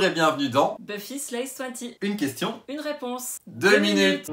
Bonjour et bienvenue dans Buffy Slays 20. Une question, Une réponse. 2 minutes.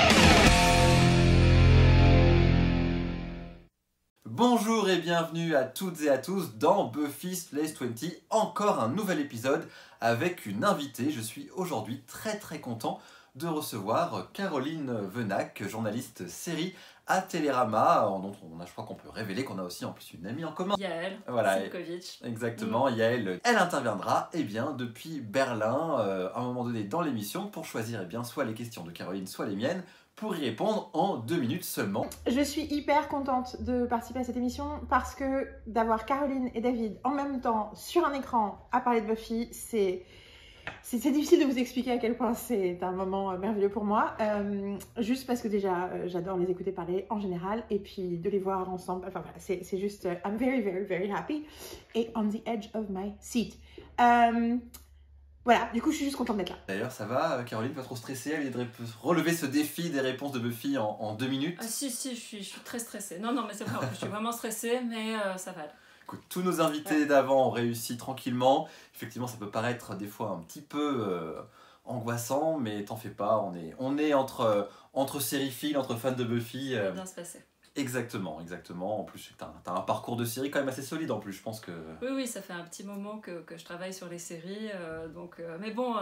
Bonjour et bienvenue à toutes et à tous dans Buffy Slays 20. Encore un nouvel épisode avec une invitée. Je suis aujourd'hui très content de recevoir Caroline Venac, journaliste série à Télérama, dont je crois qu'on peut révéler qu'on a aussi en plus une amie en commun. Yael Voilà, Simkovic. Exactement, Yael, elle interviendra depuis Berlin, à un moment donné dans l'émission, pour choisir soit les questions de Caroline, soit les miennes, pour y répondre en 2 minutes seulement. Je suis hyper contente de participer à cette émission parce que d'avoir Caroline et David en même temps sur un écran à parler de Buffy, c'est difficile de vous expliquer à quel point c'est un moment merveilleux pour moi. Juste parce que déjà, j'adore les écouter parler en général et puis de les voir ensemble. Enfin voilà, c'est juste, I'm very happy et on the edge of my seat. Voilà, du coup, je suis juste contente d'être là. D'ailleurs, ça va, Caroline, pas trop stressée à l'idée de relever ce défi des réponses de Buffy en 2 minutes? Ah si, je suis très stressée. Non, mais c'est vrai, je suis vraiment stressée, mais ça va. Écoute, tous nos invités d'avant ont réussi tranquillement. Effectivement, ça peut paraître des fois un petit peu angoissant, mais t'en fais pas, on est entre sériphiles, entre fans de Buffy. Ça va bien se passer. Exactement. En plus, t'as un parcours de série quand même assez solide en plus, je pense que... Oui, ça fait un petit moment que je travaille sur les séries, mais bon,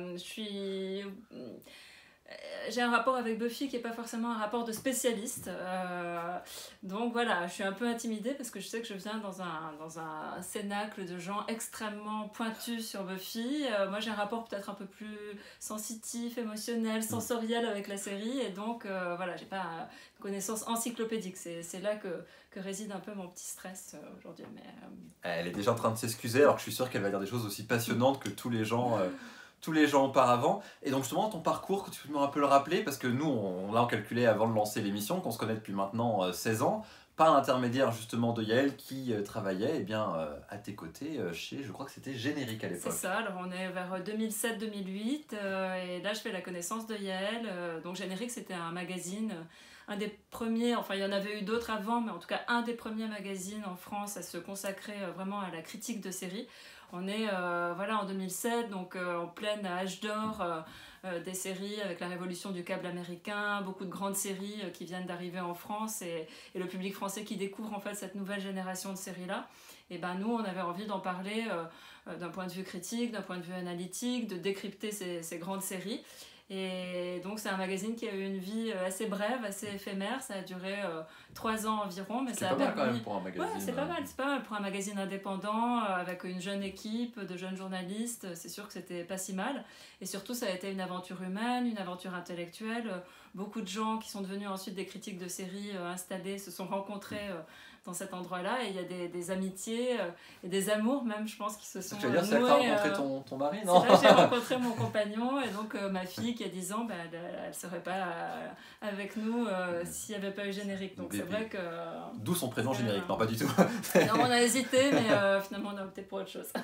j'ai un rapport avec Buffy qui n'est pas forcément un rapport de spécialiste. Donc voilà, je suis un peu intimidée parce que je sais que je viens dans un cénacle de gens extrêmement pointus sur Buffy. Moi, j'ai un rapport peut-être un peu plus sensitif, émotionnel, sensoriel avec la série. Et donc, voilà, j'ai pas une connaissance encyclopédique. C'est là que réside un peu mon petit stress aujourd'hui. Mais, Elle est déjà en train de s'excuser alors que je suis sûr qu'elle va dire des choses aussi passionnantes que tous les gens auparavant. Et donc justement, ton parcours, tu peux un peu le rappeler, parce que nous, on calculait avant de lancer l'émission, qu'on se connaît depuis maintenant 16 ans, par l'intermédiaire justement de Yael qui travaillait à tes côtés chez, je crois que c'était Générique à l'époque. C'est ça, alors on est vers 2007-2008, et là je fais la connaissance de Yael. Donc Générique, c'était un magazine, un des premiers, enfin il y en avait eu d'autres avant, mais en tout cas un des premiers magazines en France à se consacrer vraiment à la critique de séries. On est en 2007, donc en pleine âge d'or des séries avec la révolution du câble américain, beaucoup de grandes séries qui viennent d'arriver en France et le public français qui découvre en fait cette nouvelle génération de séries-là. Et nous, on avait envie d'en parler d'un point de vue critique, d'un point de vue analytique, de décrypter ces grandes séries. Et donc c'est un magazine qui a eu une vie assez brève, assez éphémère, ça a duré 3 ans environ, mais ça a permis... quand même pour un magazine. Ouais, c'est pas mal pour un magazine indépendant avec une jeune équipe de jeunes journalistes, c'est sûr que c'était pas si mal. Et surtout ça a été une aventure humaine, une aventure intellectuelle. Beaucoup de gens qui sont devenus ensuite des critiques de séries installés se sont rencontrés dans cet endroit-là, et il y a des amitiés et des amours même, je pense, qui se sont noués. C'est là que tu as rencontré ton mari, non? C'est là que j'ai rencontré mon compagnon, et donc ma fille qui a 10 ans, elle serait pas avec nous s'il n'y avait pas eu Générique. Donc c'est vrai que... D'où son prénom Générique, non pas du tout. Non, on a hésité, mais finalement on a opté pour autre chose.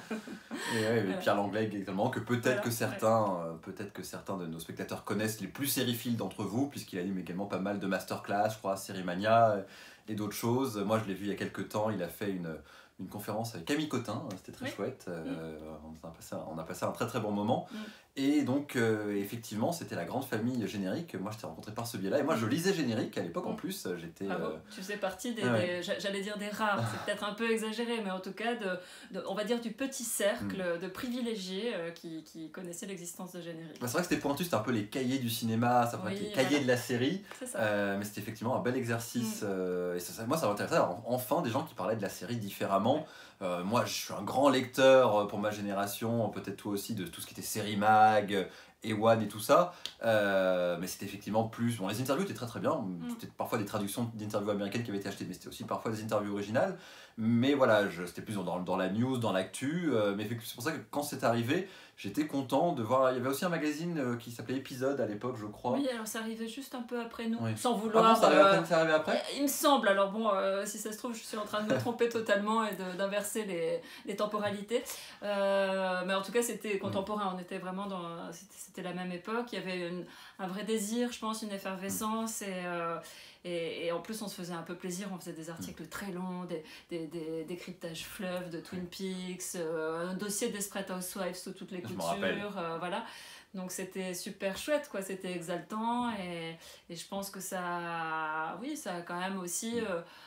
Et Pierre Langlais également, que peut-être que certains de nos spectateurs connaissent, les plus sériphiles d'entre vous, puisqu'il anime également pas mal de masterclass, je crois, Série Mania et d'autres choses. Moi, je l'ai vu il y a quelques temps, il a fait une conférence avec Camille Cotin, c'était très chouette. On a passé un très bon moment. Et donc, effectivement, c'était la grande famille Générique. Moi, je t'ai rencontré par ce biais-là. Et moi, je lisais Générique à l'époque en plus. J'étais. Tu faisais partie j'allais dire des rares, c'est peut-être un peu exagéré, mais en tout cas, on va dire du petit cercle de privilégiés qui connaissaient l'existence de Générique. C'est vrai que c'était pointu, c'était un peu les cahiers du cinéma, ça pourrait être les cahiers de la série. C'est ça. Mais c'était effectivement un bel exercice. Et moi, ça m'intéressait. Enfin, des gens qui parlaient de la série différemment. Moi, je suis un grand lecteur pour ma génération, peut-être toi aussi, de tout ce qui était série mag, Ewan et tout ça. Mais c'était effectivement plus... Bon, les interviews étaient très bien. C'était parfois des traductions d'interviews américaines qui avaient été achetées, mais c'était aussi parfois des interviews originales. Mais voilà, c'était plus dans la news, dans l'actu. Mais c'est pour ça que quand c'est arrivé, j'étais content de voir... Il y avait aussi un magazine qui s'appelait Épisode à l'époque, je crois. Oui, alors ça arrivait juste un peu après nous, oui. sans vouloir... Ah bon, ça arrivait après il me semble, alors bon, si ça se trouve, je suis en train de me tromper totalement et d'inverser les temporalités. Mais en tout cas, c'était contemporain, on était vraiment c'était la même époque. Il y avait un vrai désir, je pense, une effervescence, Et en plus, on se faisait un peu plaisir, on faisait des articles très longs, des décryptages fleuves de Twin Peaks, un dossier Desperate Housewives sous toutes les coutures, voilà. Donc c'était super chouette, quoi, c'était exaltant, et je pense que ça, oui, ça a quand même aussi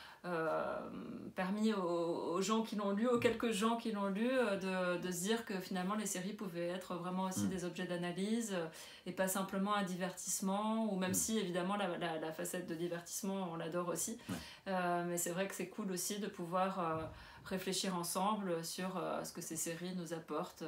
permis aux gens qui l'ont lu, aux quelques gens qui l'ont lu, de se dire que finalement les séries pouvaient être vraiment aussi des objets d'analyse et pas simplement un divertissement, ou même si évidemment la facette de divertissement on l'adore aussi, mais c'est vrai que c'est cool aussi de pouvoir réfléchir ensemble sur ce que ces séries nous apportent,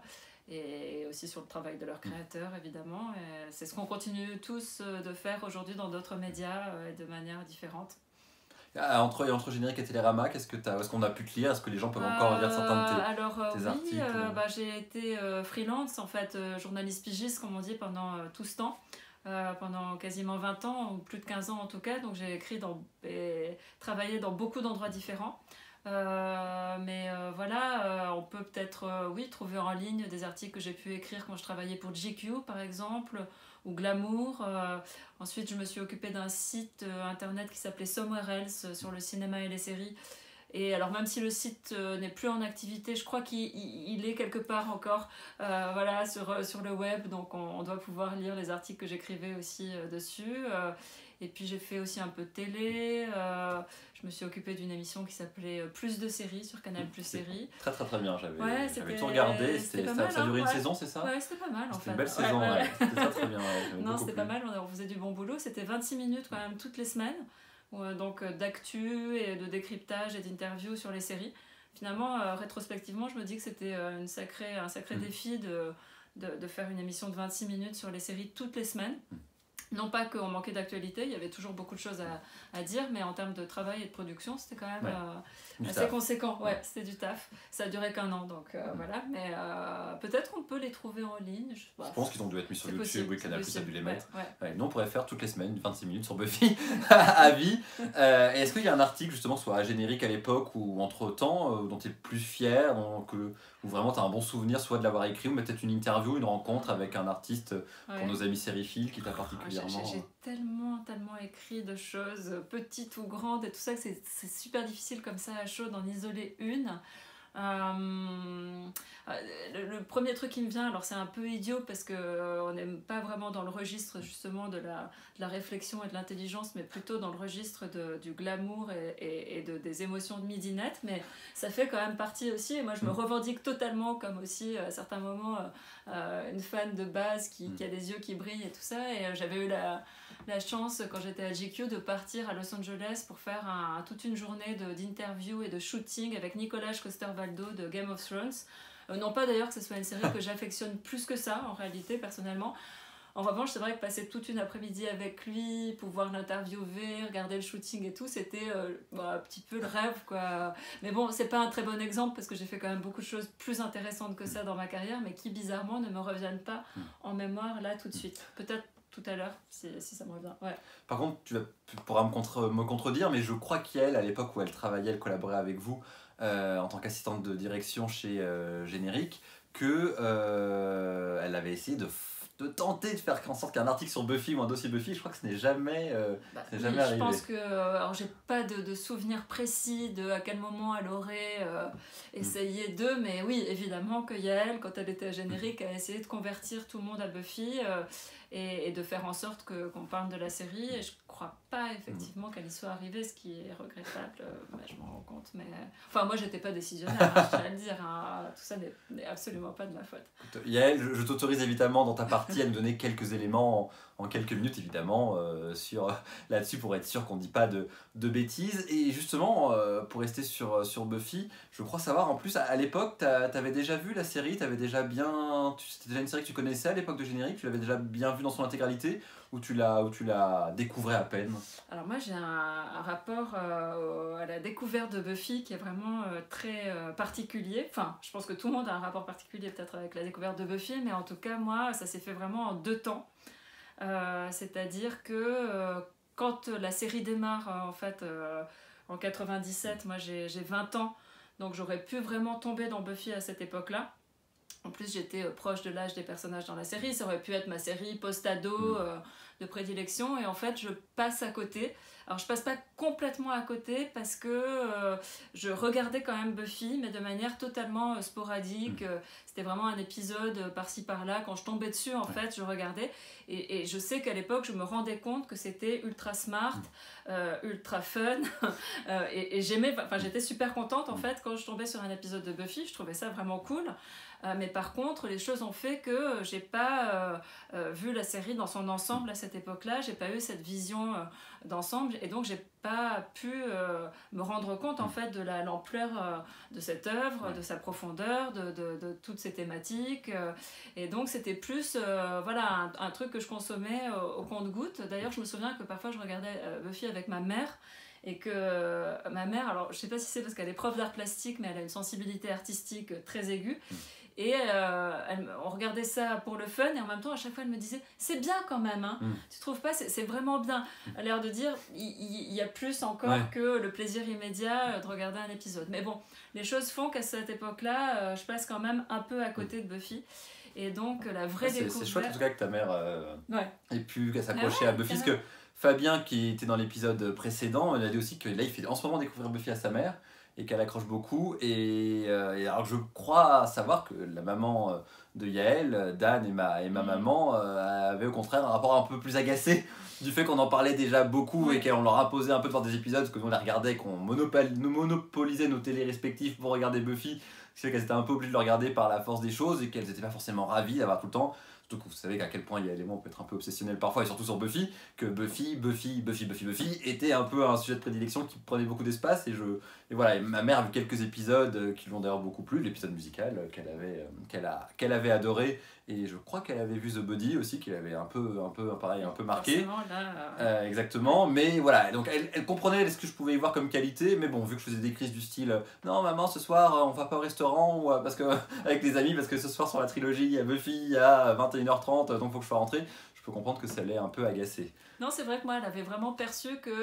et aussi sur le travail de leurs créateurs évidemment, et c'est ce qu'on continue tous de faire aujourd'hui dans d'autres médias de manière différente. Entre Générique et Télérama, est-ce qu'on a pu te lire? Est-ce que les gens peuvent encore lire certains de tes articles? J'ai été freelance, en fait, journaliste pigiste, comme on dit, pendant tout ce temps. Pendant quasiment 20 ans, ou plus de 15 ans en tout cas. Donc j'ai écrit et travaillé dans beaucoup d'endroits différents. Mais voilà, on peut peut-être trouver en ligne des articles que j'ai pu écrire quand je travaillais pour GQ par exemple, ou Glamour. Ensuite, je me suis occupée d'un site internet qui s'appelait Somewhere Else sur le cinéma et les séries. Et alors même si le site n'est plus en activité, je crois qu'il est quelque part encore voilà, sur le web, donc on doit pouvoir lire les articles que j'écrivais aussi dessus. Et puis j'ai fait aussi un peu de télé, je me suis occupée d'une émission qui s'appelait Plus de séries sur Canal Plus Séries. Très très très bien, j'avais tout regardé, ça a duré une saison, c'est ça? Ouais, c'était pas mal en fait. C'était une belle saison, c'était très très bien. Non, c'était pas mal, on faisait du bon boulot, c'était 26 minutes quand même toutes les semaines. Donc d'actu et de décryptage et d'interviews sur les séries. Finalement, rétrospectivement, je me dis que c'était un sacré défi de faire une émission de 26 minutes sur les séries toutes les semaines. Non pas qu'on manquait d'actualité, il y avait toujours beaucoup de choses à dire, mais en termes de travail et de production, c'était quand même assez conséquent. Ouais, c'était du taf. Ça a duré qu'un an, donc voilà. Mais peut-être qu'on peut les trouver en ligne. Je pense qu'ils ont dû être mis sur YouTube, oui, Canal Plus a dû les mettre. Ouais. Nous, on pourrait faire toutes les semaines 26 minutes sur Buffy à vie. Et est-ce qu'il y a un article, justement, soit à Générique à l'époque ou entre-temps, dont tu es plus fier, où vraiment tu as un bon souvenir, soit de l'avoir écrit, ou peut-être une interview, une rencontre avec un artiste pour nos amis sériphiles qui t'a particulièrement... J'ai tellement écrit de choses, petites ou grandes et tout ça, que c'est super difficile comme ça à chaud d'en isoler une. Le premier truc qui me vient, alors c'est un peu idiot parce qu'on n'est pas vraiment dans le registre justement de la réflexion et de l'intelligence, mais plutôt dans le registre du glamour et des émotions de midinette, mais ça fait quand même partie aussi, et moi je me revendique totalement comme aussi à certains moments une fan de base qui a des yeux qui brillent et tout ça, et j'avais eu la chance quand j'étais à GQ de partir à Los Angeles pour faire toute une journée d'interview et de shooting avec Nicolas Coster-Waldau de Game of Thrones. Non pas d'ailleurs que ce soit une série que j'affectionne plus que ça en réalité personnellement. En revanche, c'est vrai que passer toute une après-midi avec lui, pouvoir l'interviewer, regarder le shooting et tout, c'était un petit peu le rêve, quoi. Mais bon, c'est pas un très bon exemple parce que j'ai fait quand même beaucoup de choses plus intéressantes que ça dans ma carrière, mais qui bizarrement ne me reviennent pas en mémoire là tout de suite. Peut-être tout à l'heure, si ça me revient. Ouais. Par contre, tu pourras me contredire, mais je crois qu'elle, à l'époque où elle travaillait, elle collaborait avec vous en tant qu'assistante de direction chez Générique, qu'elle avait essayé de tenter de faire en sorte qu'un article sur Buffy ou un dossier Buffy, je crois que ce n'est jamais, jamais arrivé. Je pense que, alors j'ai pas de souvenir précis de à quel moment elle aurait essayé mais oui, évidemment que Yael, quand elle était à Générique, a essayé de convertir tout le monde à Buffy et de faire en sorte qu'on parle de la série, et je crois pas effectivement qu'elle y soit arrivée, ce qui est regrettable, je m'en rends compte, mais enfin moi j'étais pas décisionnaire, je tiens à le dire, tout ça n'est absolument pas de ma faute. Yael, je t'autorise évidemment dans ta partie à me donner quelques éléments en quelques minutes évidemment là-dessus pour être sûr qu'on ne dit pas de bêtises, et justement pour rester sur Buffy, je crois savoir en plus à l'époque t'avais déjà vu la série, c'était déjà une série que tu connaissais à l'époque de Générique, tu l'avais déjà bien vue dans son intégralité, ou tu l'as découvrais à peine? Alors moi j'ai un rapport à la découverte de Buffy qui est vraiment très particulier. Enfin, je pense que tout le monde a un rapport particulier peut-être avec la découverte de Buffy, mais en tout cas moi ça s'est fait vraiment en 2 temps. C'est-à-dire que quand la série démarre en fait en 97, moi j'ai 20 ans, donc j'aurais pu vraiment tomber dans Buffy à cette époque-là. En plus, j'étais proche de l'âge des personnages dans la série. Ça aurait pu être ma série post-ado, de prédilection, et en fait je passe à côté. Alors je passe pas complètement à côté parce que je regardais quand même Buffy, mais de manière totalement sporadique. C'était vraiment un épisode par-ci par-là. Quand je tombais dessus, en fait, je regardais. Et je sais qu'à l'époque, je me rendais compte que c'était ultra smart, ultra fun. Et j'aimais, enfin, j'étais super contente en fait quand je tombais sur un épisode de Buffy. Je trouvais ça vraiment cool. Mais par contre, les choses ont fait que j'ai pas vu la série dans son ensemble à cette époque-là. J'ai pas eu cette vision d'ensemble, et donc j'ai pas pu me rendre compte en fait de l'ampleur de cette œuvre, de sa profondeur, de toutes ces thématiques. Et donc c'était plus voilà, un truc que je consommais au compte-gouttes. D'ailleurs, je me souviens que parfois je regardais Buffy avec ma mère. Et que ma mère, alors je sais pas si c'est parce qu'elle est prof d'art plastique, mais elle a une sensibilité artistique très aiguë. Et on regardait ça pour le fun, et en même temps à chaque fois elle me disait c'est bien quand même, hein. Tu trouves pas, c'est vraiment bien. Elle a l'air de dire il y a plus encore que le plaisir immédiat de regarder un épisode. Mais bon, les choses font qu'à cette époque-là, je passe quand même un peu à côté de Buffy. Et donc la vraie découverte... C'est chouette en tout cas que ta mère ait pu s'accrocher à Buffy, parce que Fabien, qui était dans l'épisode précédent, il a dit aussi que là il fait en ce moment découvrir Buffy à sa mère, et qu'elle accroche beaucoup. Et alors je crois savoir que la maman de Yael, Dan et ma maman, avaient au contraire un rapport un peu plus agacé du fait qu'on en parlait déjà beaucoup, et qu'on leur imposait un peu de voir des épisodes, parce que nous on les regardait, qu'on monopolisait nos télés respectives pour regarder Buffy, ce qui fait qu'elles étaient un peu obligées de le regarder par la force des choses, et qu'elles n'étaient pas forcément ravies d'avoir tout le temps. Surtout que vous savez à quel point Yael et moi on peut être un peu obsessionnels parfois, et surtout sur Buffy, que Buffy était un peu un sujet de prédilection qui prenait beaucoup d'espace. Et voilà, et ma mère a vu quelques épisodes qui lui ont d'ailleurs beaucoup plu, l'épisode musical qu'elle avait adoré, et je crois qu'elle avait vu The Buddy aussi, qui l'avait un peu marqué. Exactement, mais voilà, donc elle comprenait ce que je pouvais y voir comme qualité, mais bon, vu que je faisais des crises du style non maman, ce soir on va pas au restaurant, ou parce que avec les amis, parce que ce soir sur la trilogie il y a Buffy à 21h30, donc faut que je sois rentré, je peux comprendre que ça l'ait un peu agacé. Non, c'est vrai que moi, elle avait vraiment perçu que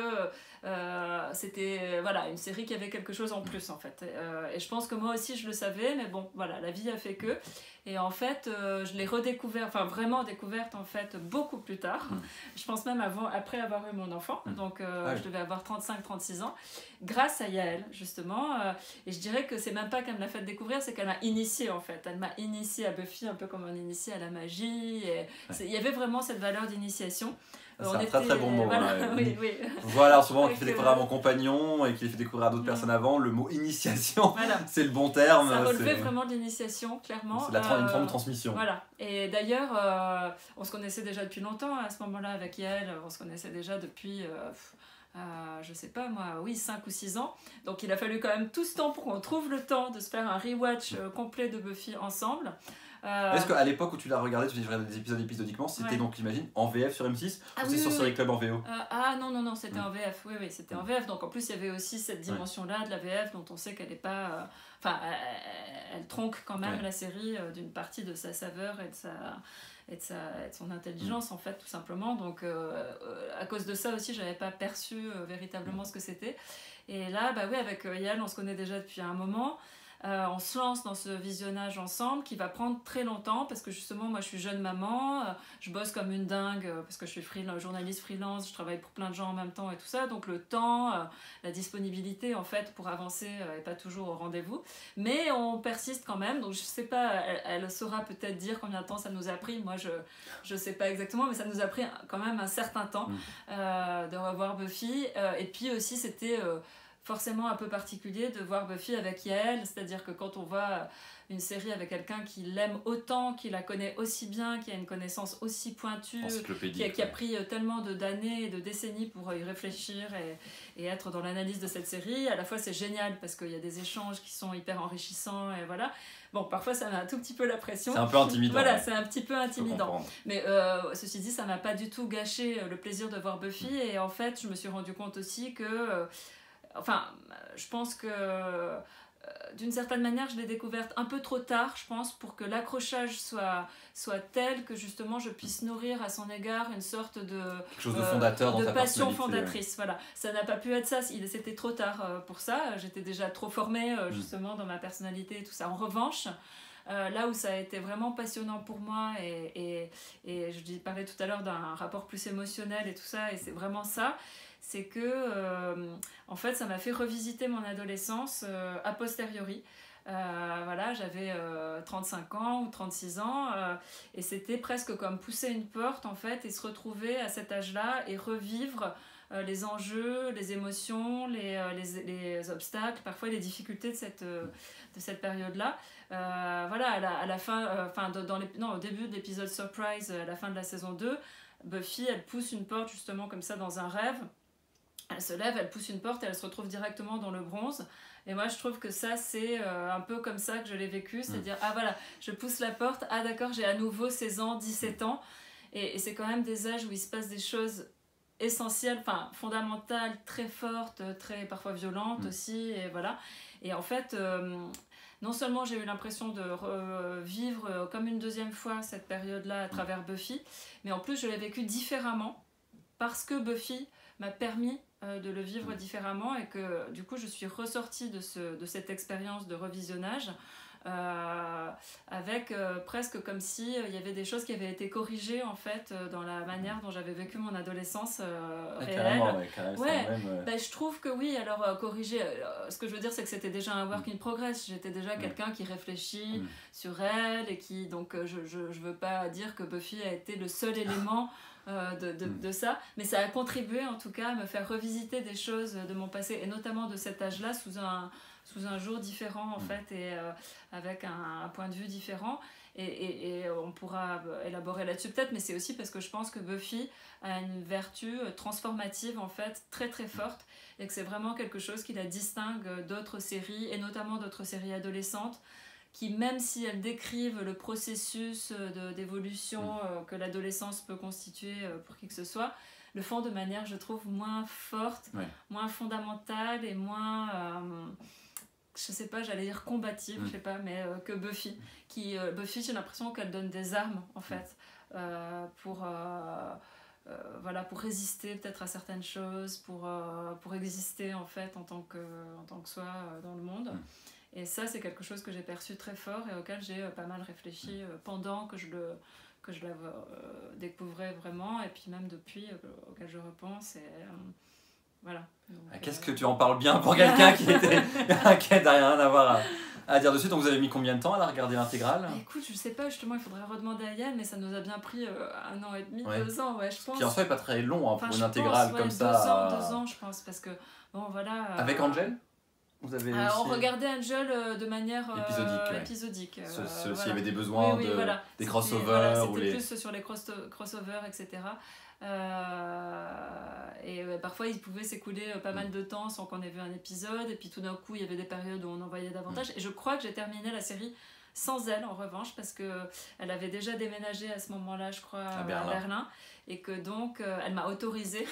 c'était voilà, une série qui avait quelque chose en plus, en fait. Et je pense que moi aussi, je le savais, mais bon, voilà, la vie a fait que. Et en fait, je l'ai redécouvert, enfin vraiment découverte, en fait, beaucoup plus tard. Je pense même après avoir eu mon enfant. Donc, je devais avoir 35-36 ans. Grâce à Yael, justement. Et je dirais que c'est même pas qu'elle me l'a fait découvrir, c'est qu'elle m'a initiée, en fait. Elle m'a initiée à Buffy, un peu comme on initie à la magie. Et il y avait vraiment cette valeur d'initiation. C'est un très bon mot. Voilà, oui. Voilà, en ce moment, qui fait découvrir à mon compagnon et qui fait découvrir à d'autres personnes avant, le mot initiation, c'est le bon terme. Ça relevait vraiment de l'initiation, clairement. C'est une forme de transmission. Voilà. Et d'ailleurs, on se connaissait déjà depuis longtemps à ce moment-là avec Yael. On se connaissait déjà depuis, je sais pas moi, 5 ou 6 ans. Donc il a fallu quand même tout ce temps pour qu'on trouve le temps de se faire un rewatch complet de Buffy ensemble. Est-ce qu'à l'époque où tu l'as regardé, tu regardais des épisodes épisodiquement, c'était donc, j'imagine, en VF sur M6 ou c'est sur Série Club en VO? Non, c'était en VF. Oui, c'était en VF. Donc en plus, il y avait aussi cette dimension-là de la VF dont on sait qu'elle n'est pas. Enfin, elle tronque quand même la série d'une partie de sa saveur et de son intelligence, en fait, tout simplement. Donc à cause de ça aussi, j'avais pas perçu véritablement ce que c'était. Et là, avec Yael, on se connaît déjà depuis un moment. On se lance dans ce visionnage ensemble qui va prendre très longtemps parce que justement moi je suis jeune maman, je bosse comme une dingue parce que je suis journaliste freelance, je travaille pour plein de gens en même temps et tout ça, donc le temps, la disponibilité en fait pour avancer n'est pas toujours au rendez-vous, mais on persiste quand même. Donc je sais pas, elle saura peut-être dire combien de temps ça nous a pris, moi je sais pas exactement, mais ça nous a pris quand même un certain temps de revoir Buffy. Et puis aussi c'était forcément un peu particulier de voir Buffy avec Yael, c'est-à-dire que quand on voit une série avec quelqu'un qui l'aime autant, qui la connaît aussi bien, qui a une connaissance aussi pointue, qui a pris tellement d'années et de décennies pour y réfléchir et être dans l'analyse de cette série, à la fois c'est génial parce qu'il y a des échanges qui sont hyper enrichissants et voilà. Bon, parfois ça met un tout petit peu la pression. C'est un peu intimidant. Voilà, c'est un petit peu intimidant. Mais ceci dit, ça m'a pas du tout gâché le plaisir de voir Buffy, et en fait je me suis rendu compte aussi que je pense que d'une certaine manière, je l'ai découverte un peu trop tard, je pense, pour que l'accrochage soit tel que justement je puisse nourrir à son égard une sorte de quelque chose de fondateur dans ta passion fondatrice. Voilà, ça n'a pas pu être ça. C'était trop tard pour ça. J'étais déjà trop formée justement dans ma personnalité et tout ça. En revanche, là où ça a été vraiment passionnant pour moi, et je parlais tout à l'heure d'un rapport plus émotionnel et tout ça, et c'est vraiment ça, c'est que en fait ça m'a fait revisiter mon adolescence a posteriori. Voilà, j'avais 35 ans ou 36 ans et c'était presque comme pousser une porte en fait et se retrouver à cet âge-là et revivre les enjeux, les émotions, les obstacles, parfois les difficultés de cette période-là. Voilà, à la fin, au début de l'épisode Surprise, à la fin de la saison 2, Buffy, elle pousse une porte justement comme ça dans un rêve. Elle se lève, elle pousse une porte et elle se retrouve directement dans le bronze. Et moi, je trouve que ça, c'est un peu comme ça que je l'ai vécu. C'est-à-dire, ah voilà, je pousse la porte, ah d'accord, j'ai à nouveau 16 ans, 17 ans. Et c'est quand même des âges où il se passe des choses essentielles, enfin fondamentales, très fortes, très parfois violentes aussi. Et voilà. Et en fait, non seulement j'ai eu l'impression de revivre comme une deuxième fois cette période-là à travers Buffy, mais en plus, je l'ai vécu différemment parce que Buffy m'a permis de le vivre différemment et que du coup je suis ressortie de cette expérience de revisionnage avec presque comme si il y avait des choses qui avaient été corrigées en fait dans la manière dont j'avais vécu mon adolescence réelle. Carrément, je trouve que oui, alors corriger, ce que je veux dire c'est que c'était déjà un work in progress, j'étais déjà quelqu'un qui réfléchit sur elle et qui, donc je veux pas dire que Buffy a été le seul élément de ça, mais ça a contribué en tout cas à me faire revisiter des choses de mon passé et notamment de cet âge-là sous un jour différent en fait et avec un point de vue différent et on pourra élaborer là-dessus peut-être, mais c'est aussi parce que je pense que Buffy a une vertu transformative en fait très très forte et que c'est vraiment quelque chose qui la distingue d'autres séries et notamment d'autres séries adolescentes qui, même si elles décrivent le processus d'évolution que l'adolescence peut constituer pour qui que ce soit, le font de manière, je trouve, moins forte, moins fondamentale et moins, je sais pas, j'allais dire combative, je sais pas, mais que Buffy. Buffy, j'ai l'impression qu'elle donne des armes, en fait, pour résister peut-être à certaines choses, pour exister, en fait, en tant que soi dans le monde. Et ça, c'est quelque chose que j'ai perçu très fort et auquel j'ai pas mal réfléchi pendant que je la découvrais vraiment, et puis même depuis, auquel je repense. Et voilà. Donc, qu'est-ce que tu en parles bien pour quelqu'un qui n'a rien à voir à dire dessus. Donc vous avez mis combien de temps à la regarder l'intégrale ? Écoute, je sais pas, justement, il faudrait redemander à Yann, mais ça nous a bien pris 1 an et demi, 2 ans, je pense. Qui en soi n'est pas très long pour une intégrale comme ça. 2 ans, je pense, parce que, bon, voilà... Avec Angel ? Vous avez on regardait Angel de manière épisodique. S'il y avait des besoins des crossovers. C'était plus sur les crossovers, etc. Parfois il pouvait s'écouler pas mal de temps sans qu'on ait vu un épisode, et puis tout d'un coup il y avait des périodes où on en voyait davantage. Et je crois que j'ai terminé la série sans elle en revanche, parce qu'elle avait déjà déménagé à ce moment-là, je crois, à Berlin, et que donc elle m'a autorisée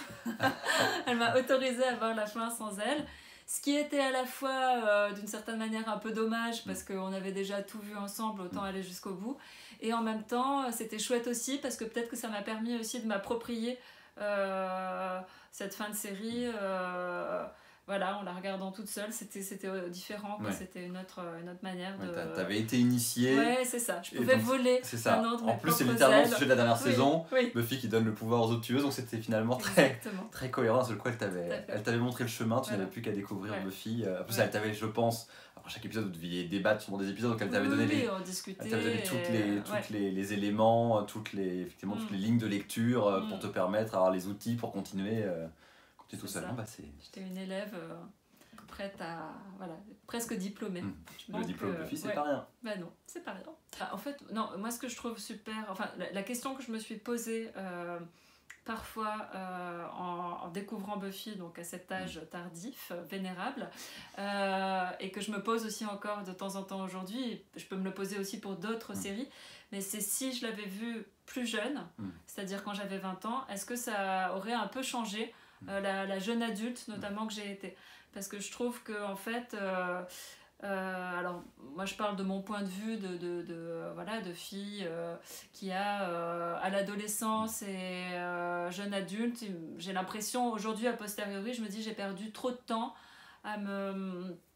à voir la fin sans elle. Ce qui était à la fois d'une certaine manière un peu dommage parce qu'on avait déjà tout vu ensemble, autant aller jusqu'au bout. Et en même temps, c'était chouette aussi parce que peut-être que ça m'a permis aussi de m'approprier cette fin de série. Voilà, en la regardant toute seule, c'était différent, c'était une autre manière de... T'avais été initiée. Ouais, c'est ça, je pouvais voler. C'est ça. En plus, c'est littéralement le sujet de la dernière saison, Buffy qui donne le pouvoir aux autres tueuses, donc c'était finalement très cohérent. Sur le coup, elle t'avait montré le chemin, tu n'avais plus qu'à découvrir Buffy. En plus, elle t'avait, je pense, après chaque épisode, vous deviez débattre sur des épisodes, donc elle t'avait donné tous les éléments, toutes les lignes de lecture pour te permettre d'avoir les outils pour continuer. Tout ça. J'étais une élève prête à presque diplômée. Le diplôme de fille, c'est pas rien. Bah non, c'est pas rien. En fait, non, moi ce que je trouve super, la question que je me suis posée parfois en découvrant Buffy, donc à cet âge tardif, vénérable, et que je me pose aussi encore de temps en temps aujourd'hui, je peux me le poser aussi pour d'autres séries, mais c'est si je l'avais vu plus jeune, c'est-à-dire quand j'avais 20 ans, est-ce que ça aurait un peu changé la jeune adulte notamment que j'ai été, parce que je trouve que en fait alors moi je parle de mon point de vue de fille qui a à l'adolescence et jeune adulte, j'ai l'impression aujourd'hui a posteriori, je me dis j'ai perdu trop de temps à me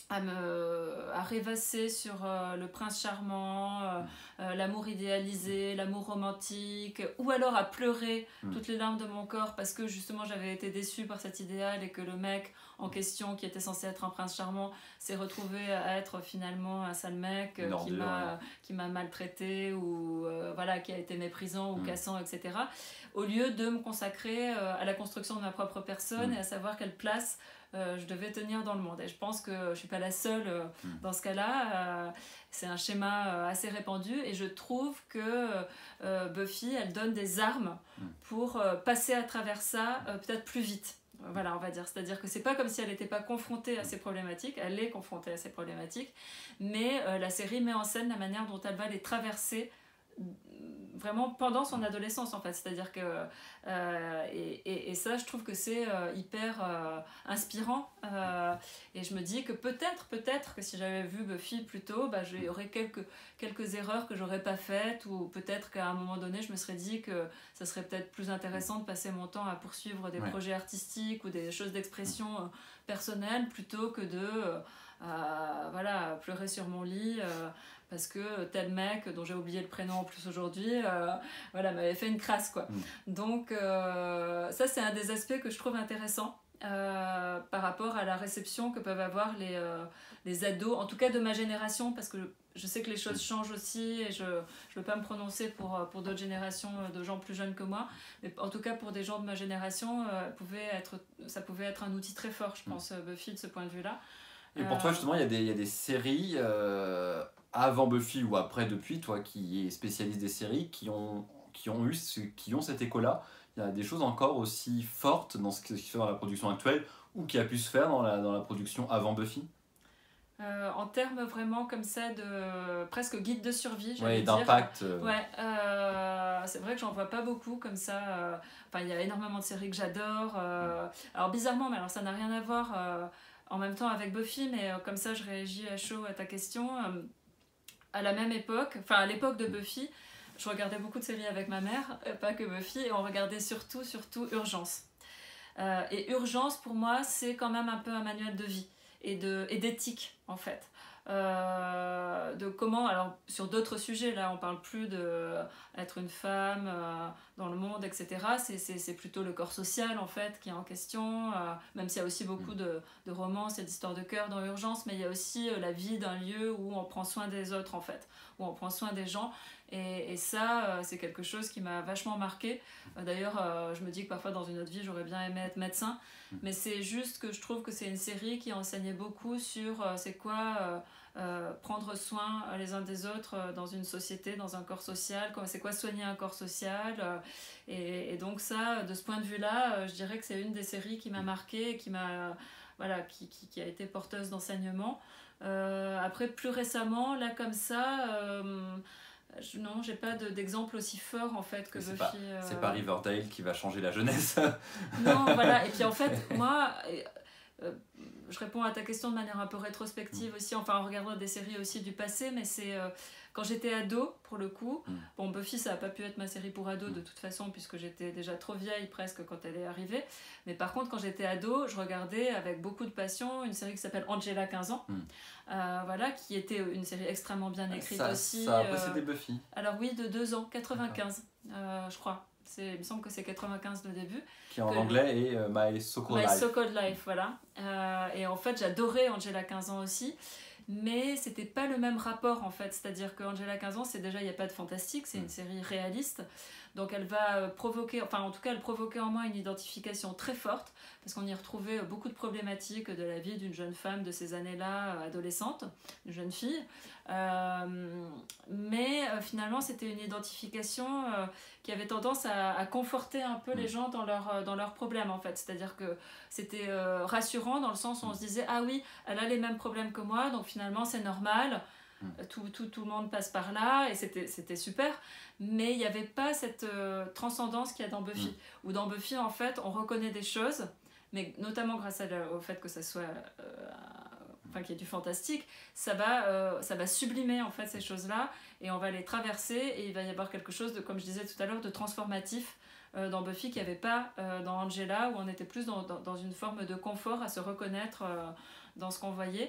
à rêvasser sur le prince charmant, l'amour idéalisé, l'amour romantique, ou alors à pleurer toutes les larmes de mon corps parce que justement j'avais été déçue par cet idéal et que le mec en question qui était censé être un prince charmant s'est retrouvé à être finalement un sale mec qui m'a maltraité ou voilà, qui a été méprisant ou cassant, etc. Au lieu de me consacrer à la construction de ma propre personne et à savoir quelle place je devais tenir dans le monde. Et je pense que je ne suis pas la seule dans ce cas-là. C'est un schéma assez répandu et je trouve que Buffy, elle donne des armes pour passer à travers ça peut-être plus vite. Voilà, on va dire. C'est-à-dire que c'est pas comme si elle n'était pas confrontée à ces problématiques, elle est confrontée à ces problématiques, mais la série met en scène la manière dont elle va les traverser vraiment pendant son adolescence en fait, c'est-à-dire que et ça je trouve que c'est hyper inspirant et je me dis que peut-être que si j'avais vu Buffy plus tôt, j'aurais quelques erreurs que j'aurais pas faites, ou peut-être qu'à un moment donné je me serais dit que ça serait peut-être plus intéressant de passer mon temps à poursuivre des projets artistiques ou des choses d'expression personnelle plutôt que de voilà, pleurer sur mon lit parce que tel mec dont j'ai oublié le prénom en plus aujourd'hui voilà, m'avait fait une crasse quoi. Donc ça c'est un des aspects que je trouve intéressant par rapport à la réception que peuvent avoir les ados, en tout cas de ma génération, parce que je sais que les choses changent aussi et je ne veux pas me prononcer pour d'autres générations de gens plus jeunes que moi, mais en tout cas pour des gens de ma génération ça pouvait être un outil très fort, je pense, Buffy de ce point de vue là. Et pour toi justement il y a des séries avant Buffy ou après depuis, toi qui es spécialiste des séries, qui ont cet écho-là. Il y a des choses encore aussi fortes dans ce qui se fait dans la production actuelle ou qui a pu se faire dans la production avant Buffy. En termes vraiment comme ça de presque guide de survie, j'allais dire. D'impact. Ouais, c'est vrai que j'en vois pas beaucoup comme ça. Enfin, il y a énormément de séries que j'adore. Alors bizarrement, mais alors ça n'a rien à voir en même temps avec Buffy, mais comme ça je réagis à chaud à ta question. À la même époque, enfin à l'époque de Buffy, je regardais beaucoup de séries avec ma mère, pas que Buffy, et on regardait surtout Urgence. Et Urgence, pour moi, c'est quand même un peu un manuel de vie et d'éthique, en fait. De comment, alors sur d'autres sujets, là on parle plus d'être une femme dans le monde, etc. C'est plutôt le corps social en fait qui est en question, même s'il y a aussi beaucoup de romances et d'histoires de cœur dans Urgence, mais il y a aussi la vie d'un lieu où on prend soin des autres en fait, où on prend soin des gens. Et ça, c'est quelque chose qui m'a vachement marqué. D'ailleurs, je me dis que parfois dans une autre vie, j'aurais bien aimé être médecin. Mais c'est juste que je trouve que c'est une série qui enseignait beaucoup sur c'est quoi prendre soin les uns des autres dans une société, dans un corps social, c'est quoi soigner un corps social. Et donc ça, de ce point de vue-là, je dirais que c'est une des séries qui m'a marqué et qui a été porteuse d'enseignement. Après, plus récemment, là comme ça... non, j'ai pas d'exemple aussi fort en fait que Buffy. C'est pas Riverdale qui va changer la jeunesse. Non, voilà. Et puis en fait, moi, je réponds à ta question de manière un peu rétrospective aussi, enfin en regardant des séries aussi du passé, mais c'est quand j'étais ado, pour le coup. Bon, Buffy, ça n'a pas pu être ma série pour ado de toute façon, puisque j'étais déjà trop vieille presque quand elle est arrivée. Mais par contre, quand j'étais ado, je regardais avec beaucoup de passion une série qui s'ppelle Angela 15 ans. Voilà, qui était une série extrêmement bien écrite aussi. Ça a précédé Buffy. Alors oui, et de 2 ans, 95, je crois. Il me semble que c'est 95 le début. Qui en anglais est My So-Called Life. My So-Called Life, voilà. Et en fait, j'adorais Angela 15 ans aussi. Mais c'était pas le même rapport en fait, c'est-à-dire que Angela 15 ans, c'est déjà, il n'y a pas de fantastique, c'est une série réaliste, donc elle va provoquer, enfin en tout cas elle provoquait en moi une identification très forte, parce qu'on y retrouvait beaucoup de problématiques de la vie d'une jeune femme de ces années-là, adolescente, une jeune fille, mais finalement c'était une identification qui avait tendance à conforter un peu les gens dans leurs problèmes en fait, c'est-à-dire que c'était rassurant dans le sens où on se disait ah oui, elle a les mêmes problèmes que moi, donc finalement c'est normal, tout le monde passe par là, et c'était super, mais il n'y avait pas cette transcendance qu'il y a dans Buffy, où dans Buffy en fait on reconnaît des choses, mais notamment grâce au fait que ça soit qu'il y ait du fantastique, ça va sublimer en fait ces choses-là, et on va les traverser, et il va y avoir quelque chose de, comme je disais tout à l'heure, de transformatif dans Buffy qu'il n'y avait pas dans Angela, où on était plus dans une forme de confort à se reconnaître dans ce qu'on voyait.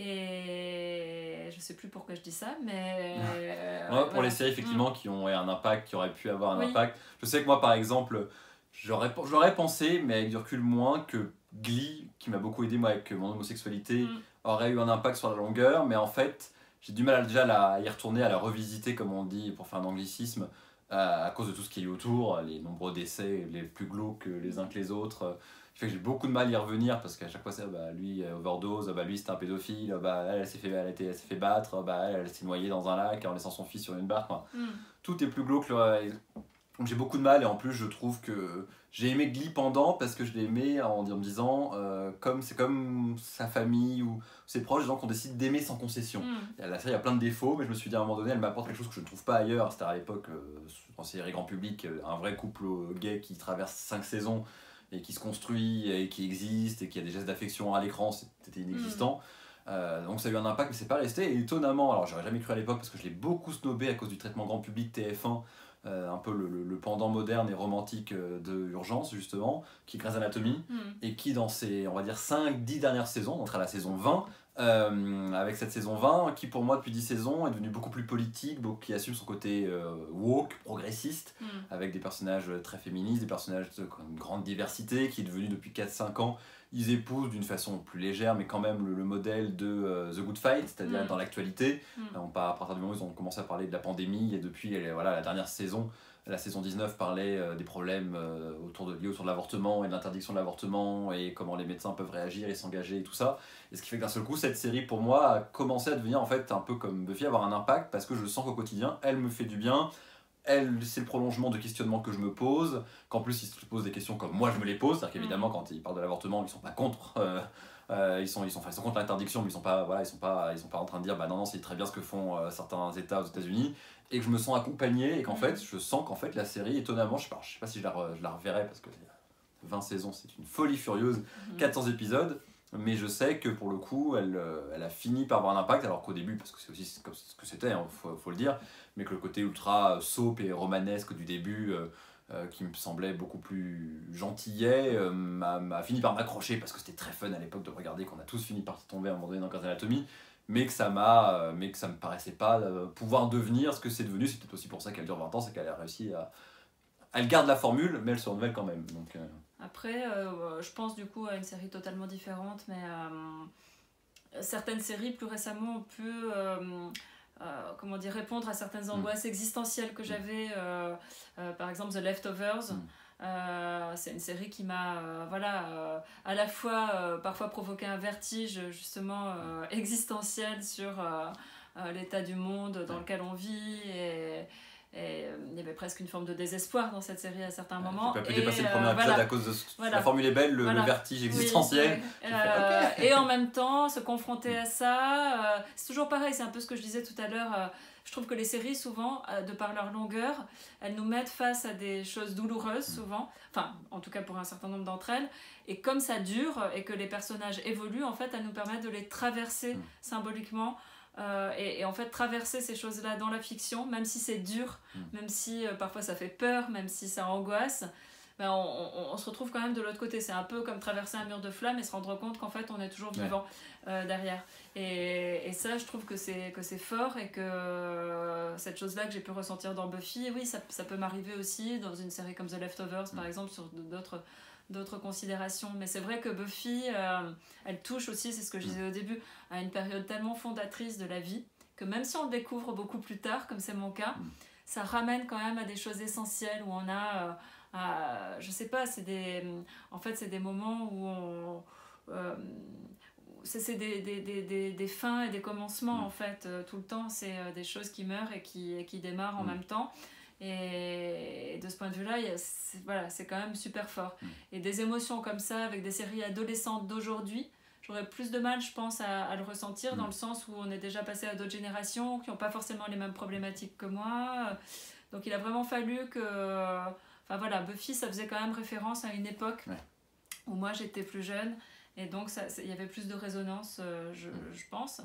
Et je sais plus pourquoi je dis ça, mais... Pour les séries effectivement qui ont un impact, qui auraient pu avoir un Oui. impact. Je sais que moi par exemple, j'aurais pensé, mais avec du recul moins, que Glee, qui m'a beaucoup aidé moi avec mon homosexualité, aurait eu un impact sur la longueur, mais en fait j'ai du mal déjà à y retourner, à la revisiter comme on dit pour faire un anglicisme, à cause de tout ce qui est autour, les nombreux décès, les plus glauques les uns que les autres. Fait que j'ai beaucoup de mal à y revenir parce qu'à chaque fois c'est lui overdose, lui c'était un pédophile, elle s'est fait battre, elle s'est noyée dans un lac en laissant son fils sur une barque. Tout est plus glauque. Donc j'ai beaucoup de mal, et en plus je trouve que j'ai aimé Glee pendant parce que je l'ai aimé en me disant comme c'est comme sa famille ou ses proches, des gens qu'on décide d'aimer sans concession. La série a plein de défauts, mais je me suis dit à un moment donné elle m'apporte quelque chose que je ne trouve pas ailleurs. C'était à l'époque en série grand public, un vrai couple gay qui traverse 5 saisons et qui se construit et qui existe et qui a des gestes d'affection à l'écran, c'était inexistant. Donc ça a eu un impact, mais c'est pas resté. Et étonnamment, alors j'aurais jamais cru à l'époque parce que je l'ai beaucoup snobé à cause du traitement grand public TF1, un peu le pendant moderne et romantique de Urgence justement, qui est Grey's Anatomy, et qui dans ses, on va dire, 5-10 dernières saisons, entre la saison 20, avec cette saison 20, qui pour moi depuis 10 saisons est devenue beaucoup plus politique, qui assume son côté woke, progressiste, avec des personnages très féministes, des personnages d'une grande diversité, qui est devenu depuis 4-5 ans, ils épousent d'une façon plus légère, mais quand même le modèle de The Good Fight, c'est-à-dire dans l'actualité. À partir du moment où ils ont commencé à parler de la pandémie, et depuis la dernière saison, la saison 19 parlait des problèmes liés autour de l'avortement et de l'interdiction de l'avortement, et comment les médecins peuvent réagir et s'engager et tout ça. Et ce qui fait que d'un seul coup, cette série pour moi a commencé à devenir en fait un peu comme Buffy, avoir un impact, parce que je sens qu'au quotidien, elle me fait du bien. C'est le prolongement de questionnements que je me pose, qu'en plus ils se posent des questions comme moi je me les pose, c'est-à-dire qu'évidemment quand ils parlent de l'avortement, ils sont pas contre, ils sont contre l'interdiction, mais ils sont pas en train de dire non c'est très bien ce que font certains États aux États-Unis, et que je me sens accompagné, et qu'en fait je sens qu'en fait la série, étonnamment, je sais pas si je la reverrai parce que 20 saisons c'est une folie furieuse, 400 épisodes, mais je sais que pour le coup elle a fini par avoir un impact, alors qu'au début, parce que c'est aussi comme ce que c'était, faut le dire, mais que le côté ultra soap et romanesque du début, qui me semblait beaucoup plus gentillet, m'a fini par m'accrocher, parce que c'était très fun à l'époque de regarder, qu'on a tous fini par tomber à un moment donné dans Grey's Anatomy, mais que ça me paraissait pas pouvoir devenir ce que c'est devenu. C'est peut-être aussi pour ça qu'elle dure 20 ans, c'est qu'elle a réussi à... Elle garde la formule, mais elle se renouvelle quand même. Donc, Après, je pense du coup à une série totalement différente, mais certaines séries plus récemment ont pu répondre à certaines angoisses existentielles que j'avais. Par exemple, The Leftovers. C'est une série qui m'a à la fois parfois provoqué un vertige justement existentiel sur l'état du monde dans lequel on vit, et il y avait presque une forme de désespoir dans cette série à certains moments. Tu peux dépasser le premier épisode à cause de la formule est belle, le vertige existentiel. Oui, et en même temps, se confronter à ça, c'est toujours pareil, c'est un peu ce que je disais tout à l'heure. Je trouve que les séries, souvent, de par leur longueur, elles nous mettent face à des choses douloureuses, souvent, enfin, en tout cas pour un certain nombre d'entre elles, et comme ça dure et que les personnages évoluent, en fait, elles nous permettent de les traverser symboliquement. Et en fait traverser ces choses-là dans la fiction, même si c'est dur, même si parfois ça fait peur, même si ça angoisse, on se retrouve quand même de l'autre côté. C'est un peu comme traverser un mur de flammes et se rendre compte qu'en fait on est toujours vivant derrière. Et ça, je trouve que c'est fort, et que cette chose-là que j'ai pu ressentir dans Buffy, oui, ça peut m'arriver aussi dans une série comme The Leftovers par exemple, sur d'autres considérations. Mais c'est vrai que Buffy, elle touche aussi, c'est ce que je disais au début, à une période tellement fondatrice de la vie, que même si on le découvre beaucoup plus tard, comme c'est mon cas, ça ramène quand même à des choses essentielles, où on a, je sais pas, c'est des moments où on... c'est des fins et des commencements en fait, tout le temps c'est des choses qui meurent et qui démarrent en même temps. Et de ce point de vue-là, c'est quand même super fort. Et des émotions comme ça, avec des séries adolescentes d'aujourd'hui, j'aurais plus de mal, je pense, à le ressentir, dans le sens où on est déjà passé à d'autres générations qui n'ont pas forcément les mêmes problématiques que moi. Donc il a vraiment fallu que... Buffy, ça faisait quand même référence à une époque où moi j'étais plus jeune, et donc il y avait plus de résonance, je pense.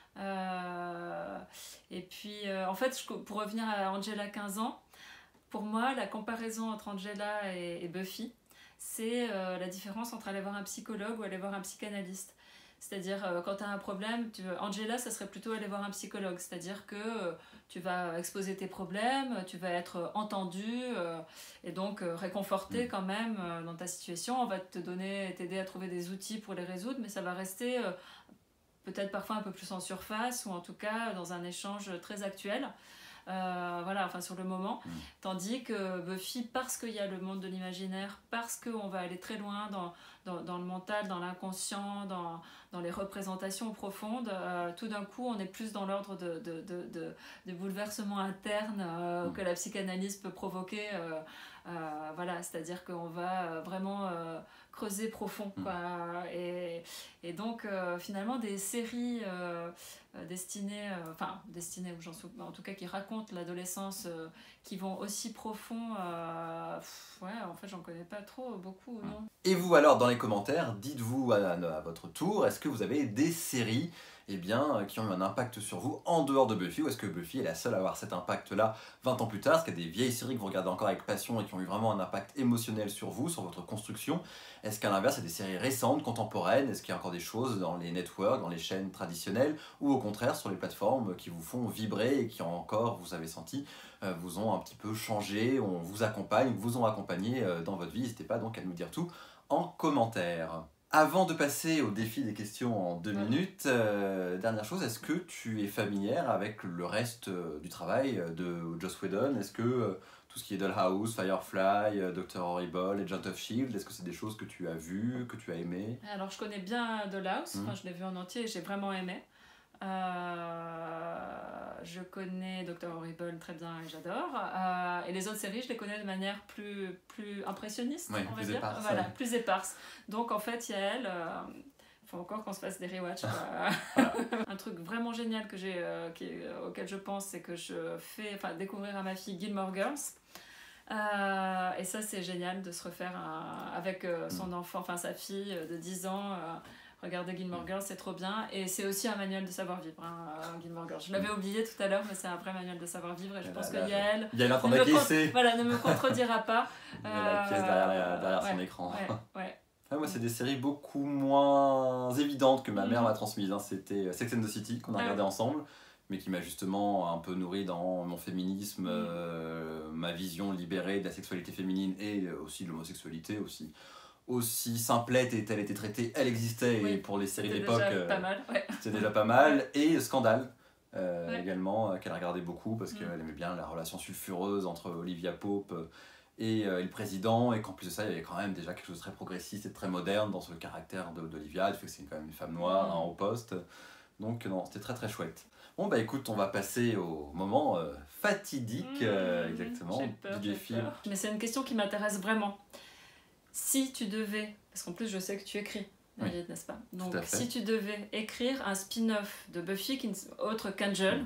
Et puis en fait, pour revenir à Angela 15 ans, pour moi la comparaison entre Angela et Buffy, c'est la différence entre aller voir un psychologue ou aller voir un psychanalyste. C'est-à-dire, quand tu as un problème, Angela, ça serait plutôt aller voir un psychologue. C'est-à-dire que tu vas exposer tes problèmes, tu vas être entendu et donc réconforté quand même dans ta situation. On va t'aider à trouver des outils pour les résoudre, mais ça va rester peut-être parfois un peu plus en surface ou en tout cas dans un échange très actuel. Voilà, enfin sur le moment. Tandis que Buffy, parce qu'il y a le monde de l'imaginaire, parce qu'on va aller très loin dans le mental, dans l'inconscient, dans les représentations profondes, tout d'un coup on est plus dans l'ordre de bouleversements internes que la psychanalyse peut provoquer. Voilà, c'est-à-dire qu'on va vraiment creuser profond, quoi. Et donc finalement des séries destinées aux gens, en tout cas qui racontent l'adolescence, qui vont aussi profond, ouais, en fait j'en connais pas trop beaucoup, non. Et vous alors dans les commentaires, dites-vous à votre tour, est-ce que vous avez des séries qui ont eu un impact sur vous en dehors de Buffy, ou est-ce que Buffy est la seule à avoir cet impact-là 20 ans plus tard? Est-ce qu'il y a des vieilles séries que vous regardez encore avec passion et qui ont eu vraiment un impact émotionnel sur vous, sur votre construction? Est-ce qu'à l'inverse, il y a des séries récentes, contemporaines? Est-ce qu'il y a encore des choses dans les networks, dans les chaînes traditionnelles, ou au contraire sur les plateformes qui vous font vibrer et qui encore, vous avez senti, vous ont un petit peu changé, on vous accompagne, vous ont accompagné dans votre vie? N'hésitez pas donc à nous dire tout en commentaire. Avant de passer au défi des questions en 2 minutes, dernière chose, est-ce que tu es familière avec le reste du travail de Joss Whedon? Est-ce que tout ce qui est Dollhouse, Firefly, Dr. Horrible, Agent of S.H.I.E.L.D., est-ce que c'est des choses que tu as vues, que tu as aimées? Alors je connais bien Dollhouse, je l'ai vu en entier et j'ai vraiment aimé. Je connais Dr. Horrible très bien et j'adore. Et les autres séries, je les connais de manière plus impressionniste, oui, on va dire. Éparse, voilà, plus éparse. Donc en fait, il y a elle. Faut encore qu'on se fasse des rewatch. Voilà. Un truc vraiment génial auquel je pense, c'est que je fais découvrir à ma fille Gilmore Girls. Et ça, c'est génial de se refaire avec son enfant, sa fille de 10 ans. Regardez Gilmore Girls, c'est trop bien. Et c'est aussi un manuel de savoir-vivre, Gilmore Girls. Je l'avais oublié tout à l'heure, mais c'est un vrai manuel de savoir-vivre. Et je pense que Yael ne me contredira pas. Il y a la pièce derrière son écran. Ouais. Moi, c'est des séries beaucoup moins évidentes que ma mère m'a transmises. C'était Sex and the City qu'on a regardé ensemble, mais qui m'a justement un peu nourri dans mon féminisme, ma vision libérée de la sexualité féminine et aussi de l'homosexualité aussi simplette et elle était traitée, elle existait, et pour les séries d'époque, c'était déjà pas mal. Et Scandale, également, qu'elle regardait beaucoup parce qu'elle aimait bien la relation sulfureuse entre Olivia Pope et le président, et qu'en plus de ça, il y avait quand même déjà quelque chose de très progressiste et de très moderne dans le caractère d'Olivia, du fait que c'est quand même une femme noire au poste. Donc non, c'était très très chouette. Bon bah écoute, on va passer au moment fatidique, exactement, du défi. Mais c'est une question qui m'intéresse vraiment. Si tu devais, parce qu'en plus je sais que tu écris, David, n'est-ce pas? Donc si tu devais écrire un spin-off de Buffy autre qu'Angel,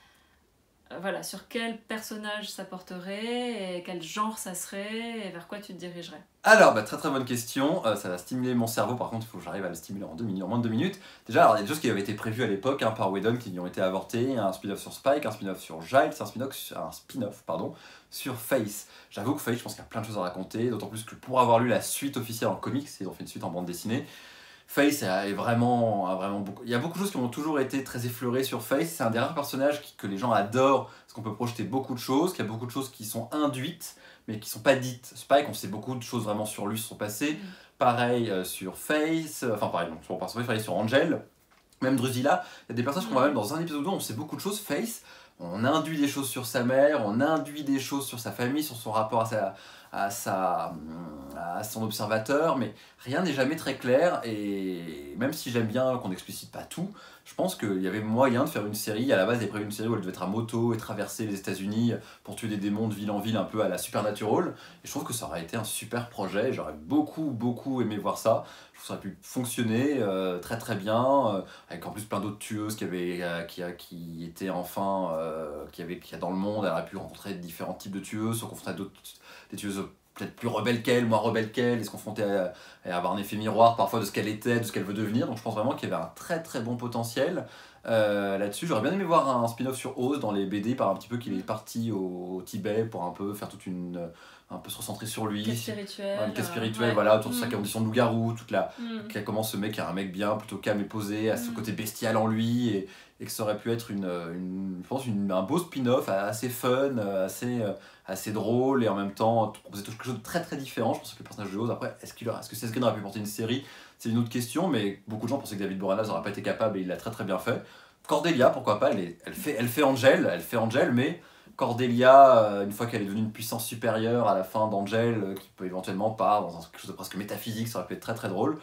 voilà, sur quel personnage ça porterait, et quel genre ça serait, et vers quoi tu te dirigerais? Alors, très très bonne question. Ça va stimuler mon cerveau, par contre il faut que j'arrive à le stimuler en moins de 2 minutes. Déjà, alors, il y a des choses qui avaient été prévues à l'époque par Whedon qui ont été avortées, un spin-off sur Spike, un spin-off sur Giles, un spin-off sur Faith. J'avoue que Faith, je pense qu'il y a plein de choses à raconter, d'autant plus que pour avoir lu la suite officielle en comics, ils ont fait une suite en bande dessinée, Faith a vraiment beaucoup... Il y a beaucoup de choses qui ont toujours été très effleurées sur Faith. C'est un des rares personnages que les gens adorent, parce qu'on peut projeter beaucoup de choses, qu'il y a beaucoup de choses qui sont induites, mais qui ne sont pas dites. Spike, on sait beaucoup de choses vraiment sur lui, sur son passé. Pareil sur Faith, pareil sur Angel, même Drusilla. Il y a des personnages qu'on voit même dans un épisode où on sait beaucoup de choses. Faith, on induit des choses sur sa mère, on induit des choses sur sa famille, sur son rapport à son observateur, mais rien n'est jamais très clair. Et même si j'aime bien qu'on n'explicite pas tout, je pense qu'il y avait moyen de faire une série. À la base, il y avait prévu une série où elle devait être à moto et traverser les États-Unis pour tuer des démons de ville en ville, un peu à la Supernatural. Et je trouve que ça aurait été un super projet. J'aurais beaucoup aimé voir ça. Je trouve que ça aurait pu fonctionner très très bien, avec en plus plein d'autres tueuses qui étaient enfin, qui a dans le monde. Elle aurait pu rencontrer différents types de tueuses, se confronter à des tueuses peut-être plus rebelles qu'elle, moins rebelles qu'elle, et se confronter à avoir un effet miroir parfois de ce qu'elle était, de ce qu'elle veut devenir. Donc je pense vraiment qu'il y avait un très très bon potentiel. là-dessus. J'aurais bien aimé voir un spin-off sur Oz dans les BD, par un petit peu qu'il est parti au Tibet pour un peu faire un peu se recentrer sur lui. Quête spirituelle. Une quête spirituelle, ouais. voilà, autour de sa condition de loup-garou, comment ce mec est un mec bien, plutôt calme et posé, a ce côté bestial en lui, et que ça aurait pu être je pense un beau spin-off assez fun, assez drôle, et en même temps proposer quelque chose de très très différent. Je pense que le personnage de Oz, après, est-ce que Seth Green aurait pu porter une série? C'est une autre question, mais beaucoup de gens pensaient que David Boreanaz n'aurait pas été capable, et il l'a très très bien fait. Cordelia, pourquoi pas, elle fait Angel, mais Cordelia, une fois qu'elle est devenue une puissance supérieure à la fin d'Angel, qui peut éventuellement part dans quelque chose de presque métaphysique, ça aurait pu être très très drôle.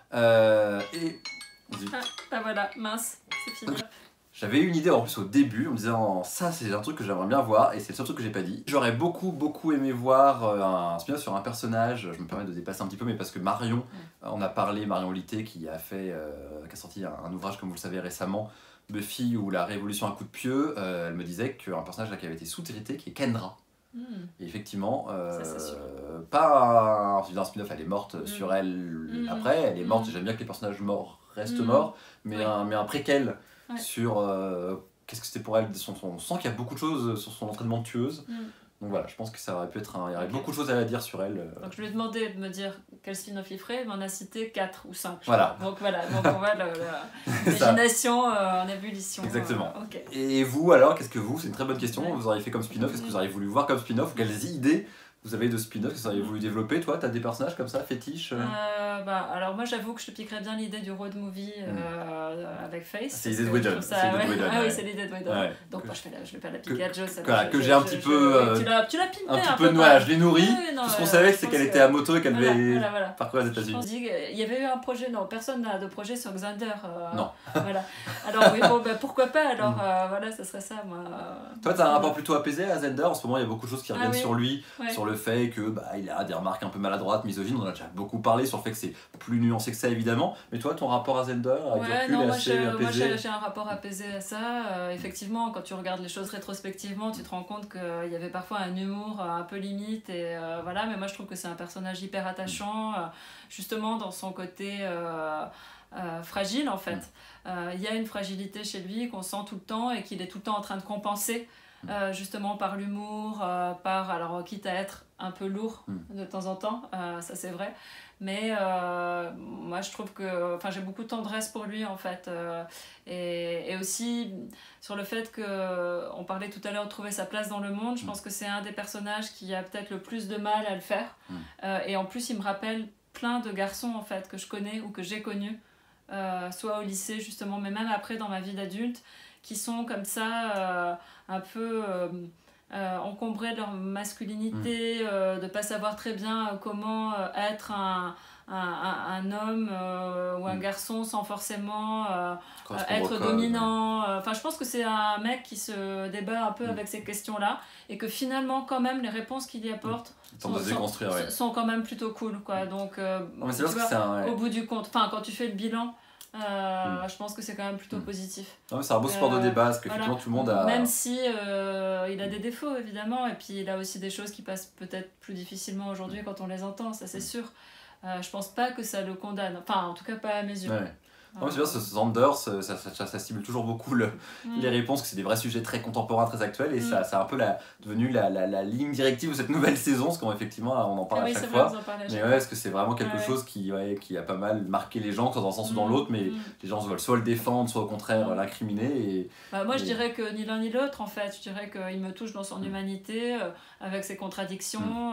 Voilà, mince, c'est fini. J'avais une idée en plus au début en me disant ça c'est un truc que j'aimerais bien voir, et c'est le seul truc que j'ai pas dit. J'aurais beaucoup aimé voir un spin-off sur un personnage. Je me permets de dépasser un petit peu, mais parce que Marion, on a parlé, Marion Litté qui a sorti un ouvrage comme vous le savez récemment, Buffy ou la révolution à coup de pieu. Elle me disait qu'un personnage là, qui avait été sous-traité, qui est Kendra. Et effectivement, pas un spin-off, elle est morte sur elle après, elle est morte. J'aime bien que les personnages morts restent morts, mais un préquel sur qu'est-ce que c'était pour elle. On sent qu'il y a beaucoup de choses sur son entraînement de tueuse. Donc voilà, je pense que ça aurait pu être il y aurait beaucoup de choses à dire sur elle. Donc je lui ai demandé de me dire quel spin-off il ferait, mais on a cité 4 ou 5. Voilà. Donc on voit l'imagination en ébullition. Exactement. Et vous alors, qu'est-ce que c'est une très bonne question, vous auriez fait comme spin-off? Qu'est-ce que vous auriez voulu voir comme spin-off? Quelles idées vous avez de spin-off que vous auriez voulu développer? Toi, t'as des personnages comme ça, fétiches? Alors moi j'avoue que je te piquerais bien l'idée du road movie avec Face. C'est l'idée de Whedon. Ah oui, c'est l'idée de Whedon. Ouais. Donc moi je vais pas la piquer à Joe. Que j'ai un petit peu... Tu l'as pimpé un petit peu de noix, je l'ai nourrie. Tout ce qu'on savait c'est qu'elle était à moto et qu'elle devait parcourir les États-Unis. Il y avait eu un projet, non, personne n'a de projet sur Xander. Non. Voilà. Alors oui, bon, pourquoi pas, alors voilà, ça serait ça, moi. Toi, t'as un rapport plutôt apaisé à Xander. En ce moment, il y a beaucoup de choses qui reviennent sur lui, sur le fait que il a des remarques un peu maladroites, misogynes. On en a déjà beaucoup parlé sur le fait que c'est plus nuancé que ça, évidemment. Mais toi, ton rapport à Xander, moi j'ai un rapport apaisé à ça. Effectivement, quand tu regardes les choses rétrospectivement, tu te rends compte qu'il y avait parfois un humour un peu limite, et voilà. Mais moi, je trouve que c'est un personnage hyper attachant, justement dans son côté fragile, en fait. Il y a une fragilité chez lui qu'on sent tout le temps et qu'il est tout le temps en train de compenser. Justement par l'humour, alors quitte à être un peu lourd de temps en temps, ça c'est vrai, mais moi je trouve que j'ai beaucoup de tendresse pour lui en fait, et aussi sur le fait qu'on parlait tout à l'heure de trouver sa place dans le monde. Je pense que c'est un des personnages qui a peut-être le plus de mal à le faire, et en plus il me rappelle plein de garçons en fait que je connais ou que j'ai connus, soit au lycée justement, mais même après dans ma vie d'adulte, qui sont comme ça un peu encombrés de leur masculinité, de pas savoir très bien comment être un homme ou un garçon sans forcément être dominant. Je pense que c'est un mec qui se débat un peu avec ces questions-là, et que finalement quand même les réponses qu'il y apporte sont quand même plutôt cool, quoi. Donc au bout du compte, quand tu fais le bilan, je pense que c'est quand même plutôt positif. Non, mais c'est un beau support de débat, parce que effectivement tout le monde a... Même si il a des défauts évidemment, et puis il a aussi des choses qui passent peut-être plus difficilement aujourd'hui quand on les entend, ça c'est sûr. Je pense pas que ça le condamne, en tout cas pas à mes yeux. Non, c'est bien, ce Xander, ça stimule toujours beaucoup les réponses, que c'est des vrais sujets très contemporains, très actuels, et ça c'est un peu devenu la ligne directive de cette nouvelle saison, parce qu'effectivement on en parle à chaque fois. Mais est-ce que c'est vraiment quelque chose qui a pas mal marqué les gens, soit dans un sens ou dans l'autre, mais les gens veulent soit le défendre, soit au contraire l'incriminer. Moi je dirais que ni l'un ni l'autre en fait, je dirais qu'il me touche dans son humanité, avec ses contradictions,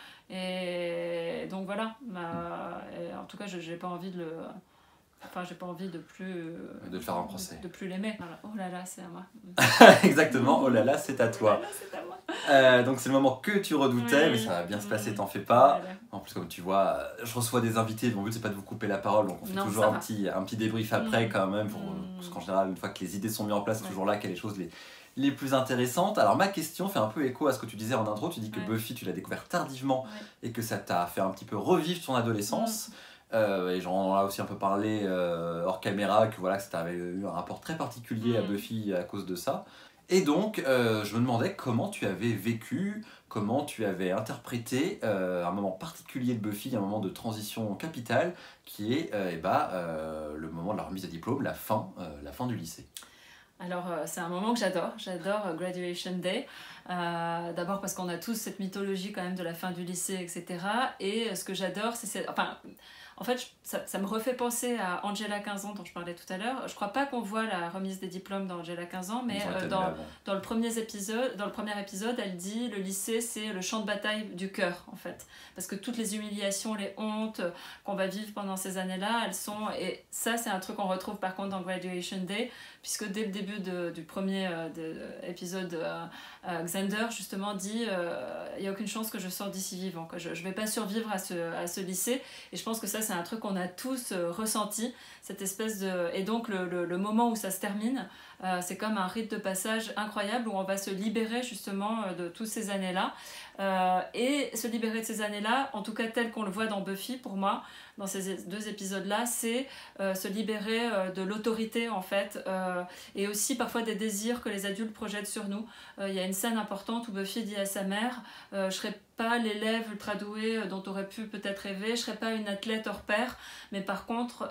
et donc voilà. En tout cas j'ai pas envie de le... j'ai pas envie de plus... de le faire en procès. De plus l'aimer. Voilà. Oh là là, c'est à moi. Exactement, oh là là, c'est à toi. Oh là là, c'est à moi. Donc c'est le moment que tu redoutais, mais ça va bien se passer, t'en fais pas. En plus, comme tu vois, je reçois des invités, mon but c'est pas de vous couper la parole, donc on fait toujours un petit débrief après quand même, parce qu'en général, une fois que les idées sont mises en place, c'est toujours là qu'il y a les choses les plus intéressantes. Alors ma question fait un peu écho à ce que tu disais en intro, tu dis que Buffy tu l'as découvert tardivement et que ça t'a fait un petit peu revivre ton adolescence. Et j'en ai aussi un peu parlé hors caméra, que ça t'avait eu un rapport très particulier à Buffy à cause de ça. Et donc je me demandais comment tu avais vécu, comment tu avais interprété un moment particulier de Buffy, un moment de transition capitale qui est le moment de la remise à diplôme, la fin du lycée. Alors, c'est un moment que j'adore Graduation Day. D'abord parce qu'on a tous cette mythologie quand même de la fin du lycée, etc. Et ce que j'adore, enfin, en fait, ça me refait penser à Angela 15 ans dont je parlais tout à l'heure. Je crois pas qu'on voit la remise des diplômes d'Angela 15 ans, mais dans le premier épisode, elle dit le lycée, c'est le champ de bataille du cœur, en fait. Parce que toutes les humiliations, les hontes qu'on va vivre pendant ces années-là, elles sont... Et ça, c'est un truc qu'on retrouve par contre dans Graduation Day, puisque dès le début du premier épisode, Xander justement dit il n'y a aucune chance que je sorte d'ici vivant, quoi. Je ne vais pas survivre à ce lycée. Et je pense que ça, c'est un truc qu'on a tous ressenti, cette espèce de... Et donc le moment où ça se termine, c'est comme un rite de passage incroyable où on va se libérer justement de toutes ces années-là. Et se libérer de ces années-là, en tout cas tel qu'on le voit dans Buffy, pour moi, dans ces 2 épisodes-là, c'est se libérer de l'autorité, en fait, et aussi parfois des désirs que les adultes projettent sur nous. Il y a une scène importante où Buffy dit à sa mère « Je serai pas l'élève ultra doué dont tu aurais pu peut-être rêver, je serai pas une athlète hors pair, mais par contre,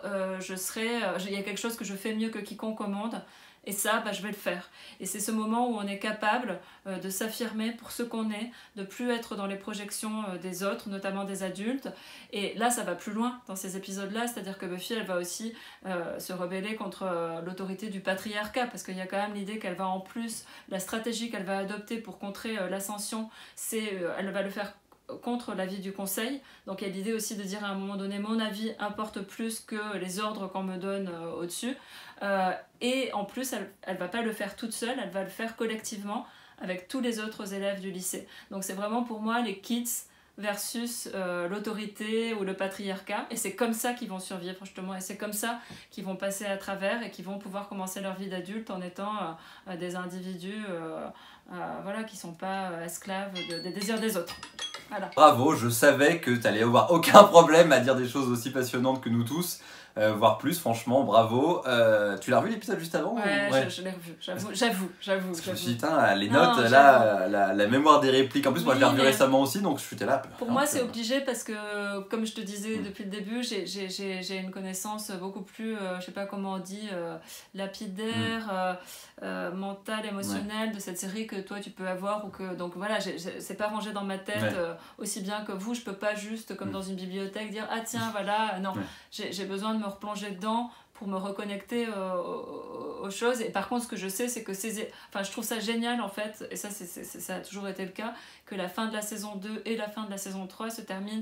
il y a quelque chose que je fais mieux que quiconque au monde. » Et ça, je vais le faire. Et c'est ce moment où on est capable de s'affirmer pour ce qu'on est, de plus être dans les projections des autres, notamment des adultes. Et là, ça va plus loin dans ces épisodes-là, c'est-à-dire que Buffy, elle va aussi se rebeller contre l'autorité du patriarcat, parce qu'il y a quand même l'idée qu'elle va en plus, la stratégie qu'elle va adopter pour contrer l'ascension, elle va le faire contre l'avis du conseil. Donc il y a l'idée aussi de dire à un moment donné mon avis importe plus que les ordres qu'on me donne au-dessus. Et en plus, elle va pas le faire toute seule, elle va le faire collectivement avec tous les autres élèves du lycée. Donc c'est vraiment pour moi les kids versus l'autorité ou le patriarcat. Et c'est comme ça qu'ils vont survivre justement. Et c'est comme ça qu'ils vont passer à travers et qu'ils vont pouvoir commencer leur vie d'adulte en étant des individus voilà, qui sont pas esclaves des désirs des autres. Voilà. Bravo, je savais que tu allais avoir aucun problème à dire des choses aussi passionnantes que nous tous, voire plus, franchement, bravo. Tu l'as revu l'épisode juste avant? Ouais. Je l'ai revu, j'avoue. Parce que je me suis dit, les notes, là, la mémoire des répliques. En plus, moi je l'ai revu récemment aussi, donc je suis là. Pour moi, c'est obligé parce que, comme je te disais depuis le début, j'ai une connaissance beaucoup plus, je sais pas comment on dit, lapidaire, mentale, émotionnelle de cette série que toi tu peux avoir. Donc voilà, c'est pas rangé dans ma tête aussi bien que vous. Je peux pas juste, comme dans une bibliothèque, dire ah tiens, voilà. Non, j'ai besoin de me replonger dedans pour me reconnecter aux choses. Et par contre, ce que je sais, c'est que je trouve ça génial en fait, et ça a toujours été le cas, que la fin de la saison 2 et la fin de la saison 3 se terminent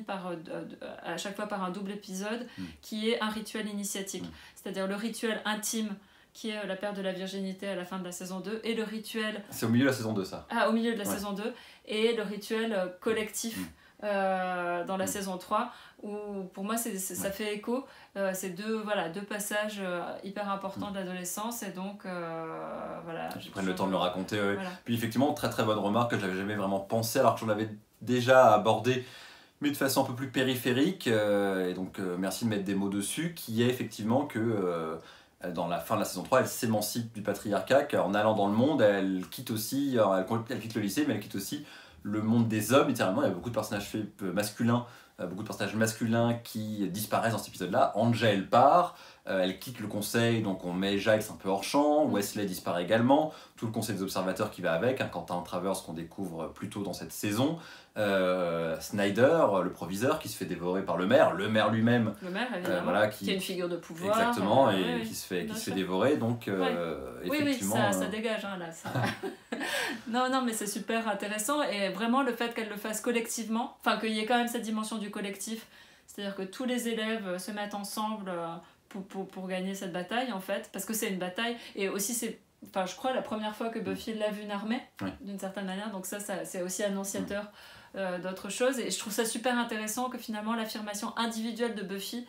à chaque fois par un double épisode qui est un rituel initiatique. C'est-à-dire le rituel intime qui est la perte de la virginité à la fin de la saison 2, et le rituel... C'est au milieu de la saison 2, ça. Au milieu de la saison 2, et le rituel collectif dans la saison 3, où pour moi ça fait écho. C'est deux passages hyper importants de l'adolescence, et donc voilà. Ils prennent le temps de le raconter. Voilà. Puis effectivement, très très bonne remarque que j'avais jamais vraiment pensé, alors que j'en avais déjà abordé, mais de façon un peu plus périphérique, et donc merci de mettre des mots dessus, qui est effectivement que... dans la fin de la saison 3, elle s'émancipe du patriarcat, car en allant dans le monde, elle quitte aussi, elle quitte le lycée, mais elle quitte aussi le monde des hommes. Littéralement, il y a beaucoup de personnages masculins, qui disparaissent dans cet épisode-là. Angel part, elle quitte le conseil, donc on met Giles un peu hors champ, Wesley disparaît également, tout le conseil des observateurs qui va avec, Quentin Travers qu'on découvre plus tôt dans cette saison, Snyder, le proviseur, qui se fait dévorer par le maire lui-même, évidemment, qui est une figure de pouvoir, exactement, qui se fait dévorer, donc effectivement... ça dégage, là, ça... non, mais c'est super intéressant, et vraiment le fait qu'elle le fasse collectivement, enfin qu'il y ait quand même cette dimension du collectif, c'est-à-dire que tous les élèves se mettent ensemble pour gagner cette bataille, en fait, parce que c'est une bataille, et aussi c'est, je crois, la première fois que Buffy l'a vue armée, d'une certaine manière, donc ça c'est aussi annonciateur d'autres choses, et je trouve ça super intéressant que finalement l'affirmation individuelle de Buffy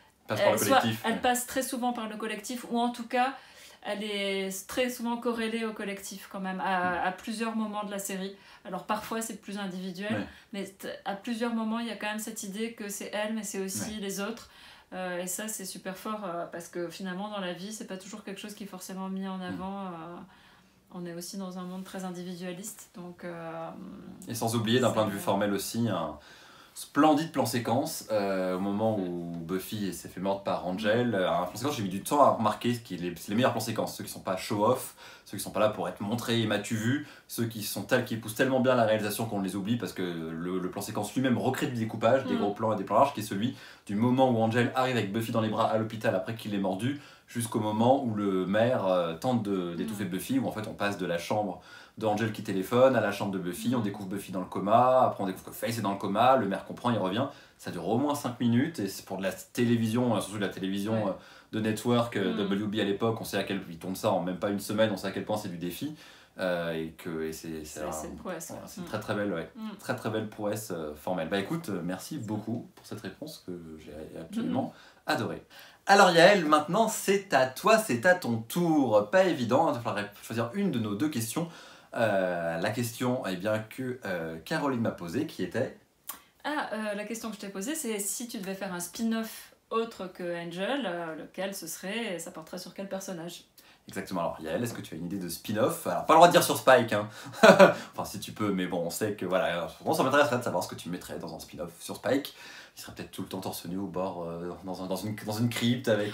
elle passe très souvent par le collectif, ou en tout cas elle est très souvent corrélée au collectif quand même, à plusieurs moments de la série. Alors parfois c'est plus individuel, mais à plusieurs moments il y a quand même cette idée que c'est elle, mais c'est aussi les autres. Et ça c'est super fort, parce que finalement dans la vie c'est pas toujours quelque chose qui est forcément mis en avant. On est aussi dans un monde très individualiste, donc... Et sans oublier d'un point de vue formel aussi, Splendide plan séquence, au moment où Buffy s'est fait mordre par Angel. Un plan séquence, j'ai mis du temps à remarquer c'est les meilleurs plans séquences, ceux qui sont pas show-off, ceux qui sont pas là pour être montrés et m'as-tu vu, ceux qui poussent tellement bien la réalisation qu'on les oublie parce que le plan séquence lui-même recrée du découpage, des gros plans et des plans larges, qui est celui du moment où Angel arrive avec Buffy dans les bras à l'hôpital après qu'il l'ait mordu, jusqu'au moment où le maire tente d'étouffer Buffy, où en fait on passe de la chambre de Angel qui téléphone à la chambre de Buffy, on découvre Buffy dans le coma, après on découvre que Faith est dans le coma, le maire comprend, il revient, ça dure au moins 5 minutes, et c'est pour de la télévision, surtout de la télévision de network, WB à l'époque, on sait à quel point ils tournent ça en même pas une semaine, on sait à quel point c'est du défi, et c'est une prouesse. C'est une très très belle, très très belle prouesse formelle. Bah écoute, merci beaucoup pour cette réponse que j'ai absolument adorée. Alors Yael, maintenant c'est à toi, c'est à ton tour. Pas évident, il va falloir choisir une de nos 2 questions. La question que Caroline m'a posée, qui était... La question que je t'ai posée, c'est si tu devais faire un spin-off autre que Angel, lequel ce serait et ça porterait sur quel personnage? Exactement. Alors Yael, est-ce que tu as une idée de spin-off? Alors pas le droit de dire sur Spike, hein. Enfin si tu peux, mais bon, on sait que voilà, ça m'intéresserait de savoir ce que tu mettrais dans un spin-off sur Spike. Il serait peut-être tout le temps torse nu au bord, dans une crypte avec...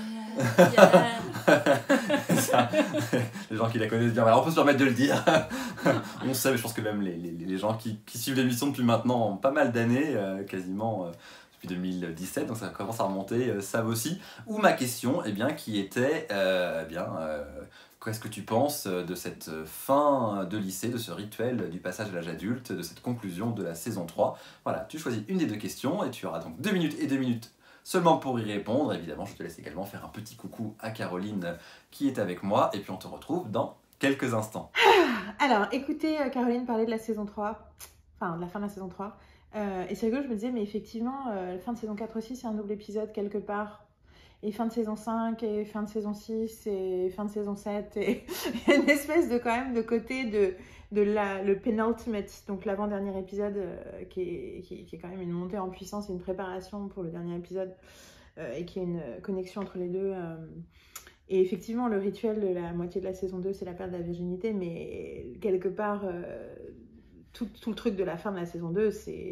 Ça, les gens qui la connaissent bien, alors on peut se permettre de le dire. On sait, mais je pense que même les gens qui suivent l'émission depuis maintenant pas mal d'années, quasiment depuis 2017, donc ça commence à remonter, savent aussi. Ou ma question, qui était, qu'est-ce que tu penses de cette fin de lycée, de ce rituel du passage à l'âge adulte, de cette conclusion de la saison 3? Voilà, tu choisis une des 2 questions et tu auras donc 2 minutes et 2 minutes seulement pour y répondre. Évidemment, je te laisse également faire un petit coucou à Caroline qui est avec moi et puis on te retrouve dans quelques instants. Alors, écoutez Caroline parler de la saison 3, enfin de la fin de la saison 3, et c'est rigolo, je me disais, mais effectivement, la fin de saison 4 aussi, c'est un double épisode quelque part. Et fin de saison 5, et fin de saison 6, et fin de saison 7, et il y a une espèce de, quand même, de côté le penultimate, donc l'avant-dernier épisode, qui est quand même une montée en puissance et une préparation pour le dernier épisode, et qui est une connexion entre les deux. Et effectivement, le rituel de la moitié de la saison 2, c'est la perte de la virginité, mais quelque part, tout le truc de la fin de la saison 2,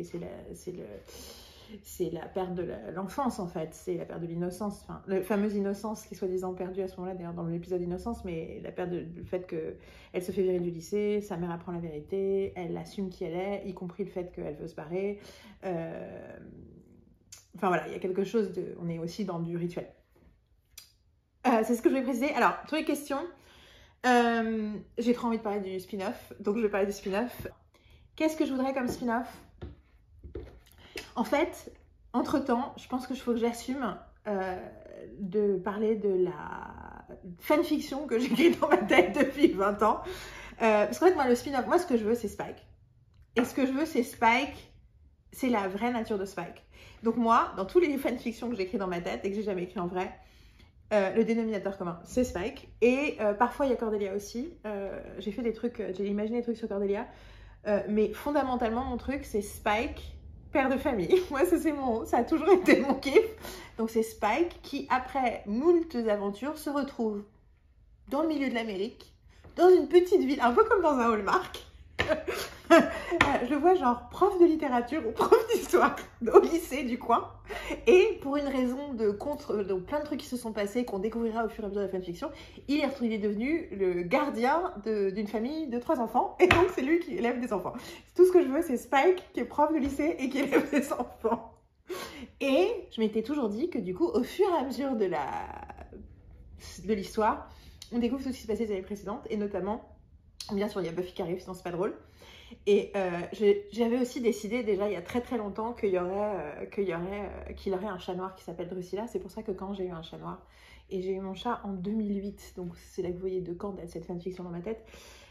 c'est la perte de l'enfance en fait, c'est la perte de l'innocence, enfin, la fameuse innocence qui est soi-disant perdue à ce moment-là, d'ailleurs dans l'épisode Innocence, mais la perte du fait qu'elle se fait virer du lycée, sa mère apprend la vérité, elle assume qui elle est, y compris le fait qu'elle veut se barrer. Enfin voilà, il y a quelque chose de... On est aussi dans du rituel. C'est ce que je vais préciser. Alors, pour les questions, j'ai trop envie de parler du spin-off, donc je vais parler du spin-off. Qu'est-ce que je voudrais comme spin-off? En fait, entre-temps, je pense qu'il faut que j'assume de parler de la fanfiction que j'écris dans ma tête depuis 20 ans. Parce qu'en fait, moi, le spin-off, moi, ce que je veux, c'est Spike. Et ce que je veux, c'est Spike, c'est la vraie nature de Spike. Donc moi, dans tous les fanfictions que j'écris dans ma tête et que j'ai jamais écrit en vrai, le dénominateur commun, c'est Spike. Et parfois, il y a Cordelia aussi. J'ai fait des trucs, j'ai imaginé des trucs sur Cordelia. Mais fondamentalement, mon truc, c'est Spike, père de famille. Moi, ça a toujours été mon kiff. Donc, c'est Spike qui, après moult aventures, se retrouve dans le milieu de l'Amérique, dans une petite ville, un peu comme dans un Hallmark. Je le vois genre prof de littérature ou prof d'histoire au lycée du coin. Et pour une raison de plein de trucs qui se sont passés, qu'on découvrira au fur et à mesure de la fanfiction, il est devenu le gardien d'une famille de 3 enfants. Et donc, c'est lui qui élève des enfants. Tout ce que je veux, c'est Spike qui est prof de lycée et qui élève des enfants. Et je m'étais toujours dit que du coup, au fur et à mesure de l'histoire, on découvre tout ce qui se passait les années précédentes. Et notamment, bien sûr, il y a Buffy qui arrive, sinon c'est pas drôle. Et j'avais aussi décidé déjà il y a très très longtemps qu'il aurait un chat noir qui s'appelle Drusilla. C'est pour ça que quand j'ai eu un chat noir, et j'ai eu mon chat en 2008, donc c'est là que vous voyez de quand date cette fanfiction dans ma tête,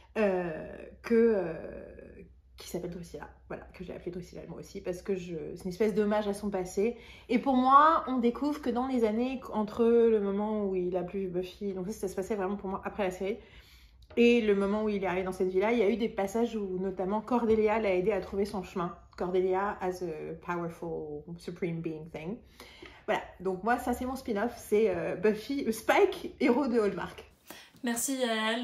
qui s'appelle Drusilla, voilà, que j'ai appelé Drusilla moi aussi, parce que c'est une espèce d'hommage à son passé. Et pour moi, on découvre que dans les années entre le moment où il a plus vu Buffy, donc ça se passait vraiment pour moi après la série, et le moment où il est arrivé dans cette vie-là, il y a eu des passages où notamment Cordelia l'a aidé à trouver son chemin. Cordelia as a powerful supreme being thing. Voilà, donc moi ça c'est mon spin-off, c'est Spike, héros de Hallmark. Merci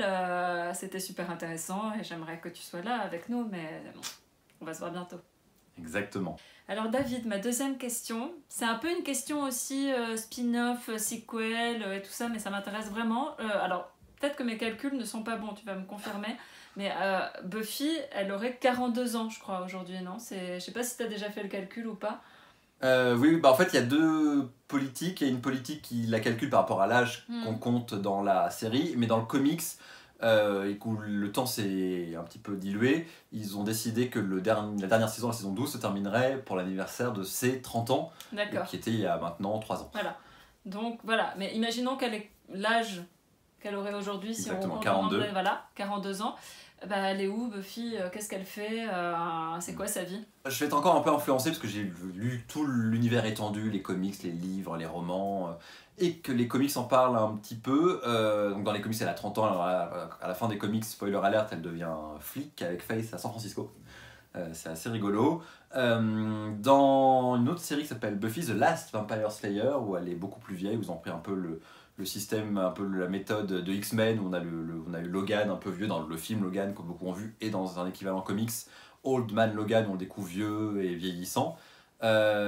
Yael, c'était super intéressant et j'aimerais que tu sois là avec nous, mais bon, on va se voir bientôt. Exactement. Alors David, ma deuxième question, c'est un peu une question aussi spin-off, sequel et tout ça, mais ça m'intéresse vraiment. Alors, peut-être que mes calculs ne sont pas bons, tu vas me confirmer, mais Buffy, elle aurait 42 ans, je crois, aujourd'hui, non? Je sais pas si tu as déjà fait le calcul ou pas. Oui, bah en fait, il y a deux politiques. Il y a une politique qui la calcule par rapport à l'âge qu'on compte dans la série, mais dans le comics, et où le temps s'est un petit peu dilué, ils ont décidé que la dernière saison, la saison 12, se terminerait pour l'anniversaire de ses 30 ans, qui était il y a maintenant 3 ans. Voilà. Donc voilà, mais imaginons qu'elle ait l'âge qu'elle aurait aujourd'hui, si Exactement, on 42. Voilà, 42 ans. Bah, elle est où, Buffy? Qu'est-ce qu'elle fait? C'est quoi sa vie? Je vais être encore un peu influencé parce que j'ai lu tout l'univers étendu, les comics, les livres, les romans, et que les comics en parlent un petit peu. Donc dans les comics, elle a 30 ans, alors à la fin des comics, spoiler alert, elle devient flic avec Faith à San Francisco. C'est assez rigolo. Dans une autre série qui s'appelle Buffy the Last Vampire Slayer, où elle est beaucoup plus vieille, où ils ont pris un peu le système, un peu la méthode de X-Men, où on a eu Logan un peu vieux dans le film Logan, que beaucoup ont vu, et dans un équivalent comics, Old Man Logan, on le découvre vieux et vieillissant. On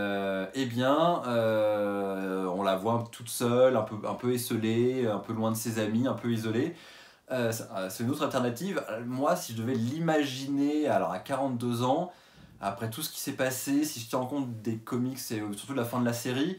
la voit toute seule, un peu esselée, un peu loin de ses amis, un peu isolée. C'est une autre alternative. Moi, si je devais l'imaginer, alors à 42 ans, après tout ce qui s'est passé, si je tiens en compte des comics et surtout de la fin de la série,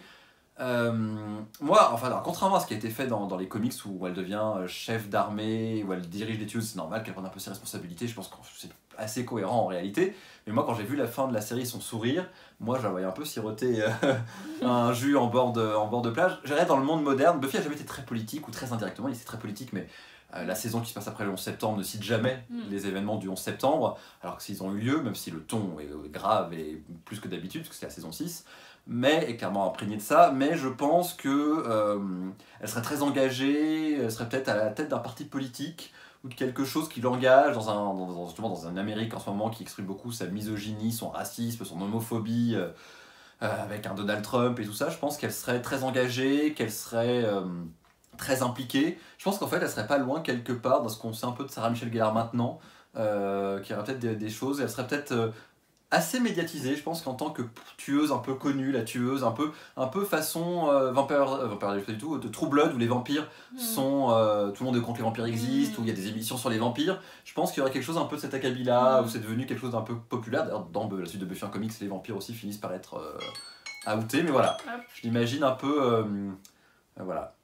moi, enfin, alors, contrairement à ce qui a été fait dans les comics où elle devient chef d'armée, où elle dirige les tueuses, c'est normal qu'elle prenne un peu ses responsabilités, je pense que c'est assez cohérent en réalité. Mais moi, quand j'ai vu la fin de la série, son sourire, moi je la voyais un peu siroter un jus en bord de plage. J'irais dans le monde moderne. Buffy a jamais été très politique, ou très indirectement, il était très politique, mais la saison qui se passe après le 11 septembre ne cite jamais les événements du 11 septembre, alors que s'ils ont eu lieu, même si le ton est grave et plus que d'habitude, parce que c'est la saison 6, mais est clairement imprégnée de ça. Mais je pense que elle serait très engagée, elle serait peut-être à la tête d'un parti politique ou de quelque chose qui l'engage justement dans une Amérique en ce moment qui exprime beaucoup sa misogynie, son racisme, son homophobie, avec un Donald Trump et tout ça. Je pense qu'elle serait très engagée, qu'elle serait très impliquée. Je pense qu'en fait elle serait pas loin quelque part dans ce qu'on sait un peu de Sarah Michelle Gellar maintenant, qui aurait peut-être des choses. Elle serait peut-être assez médiatisée, je pense qu'en tant que tueuse un peu connue, la tueuse un peu façon vampire pas du tout, de True Blood, où les vampires sont tout le monde est contre les vampires existent, où il y a des émissions sur les vampires. Je pense qu'il y aurait quelque chose un peu de cet acabit-là, où c'est devenu quelque chose d'un peu populaire. D'ailleurs, dans la suite de Buffy en comics, les vampires aussi finissent par être outés, mais voilà, je l'imagine un peu voilà,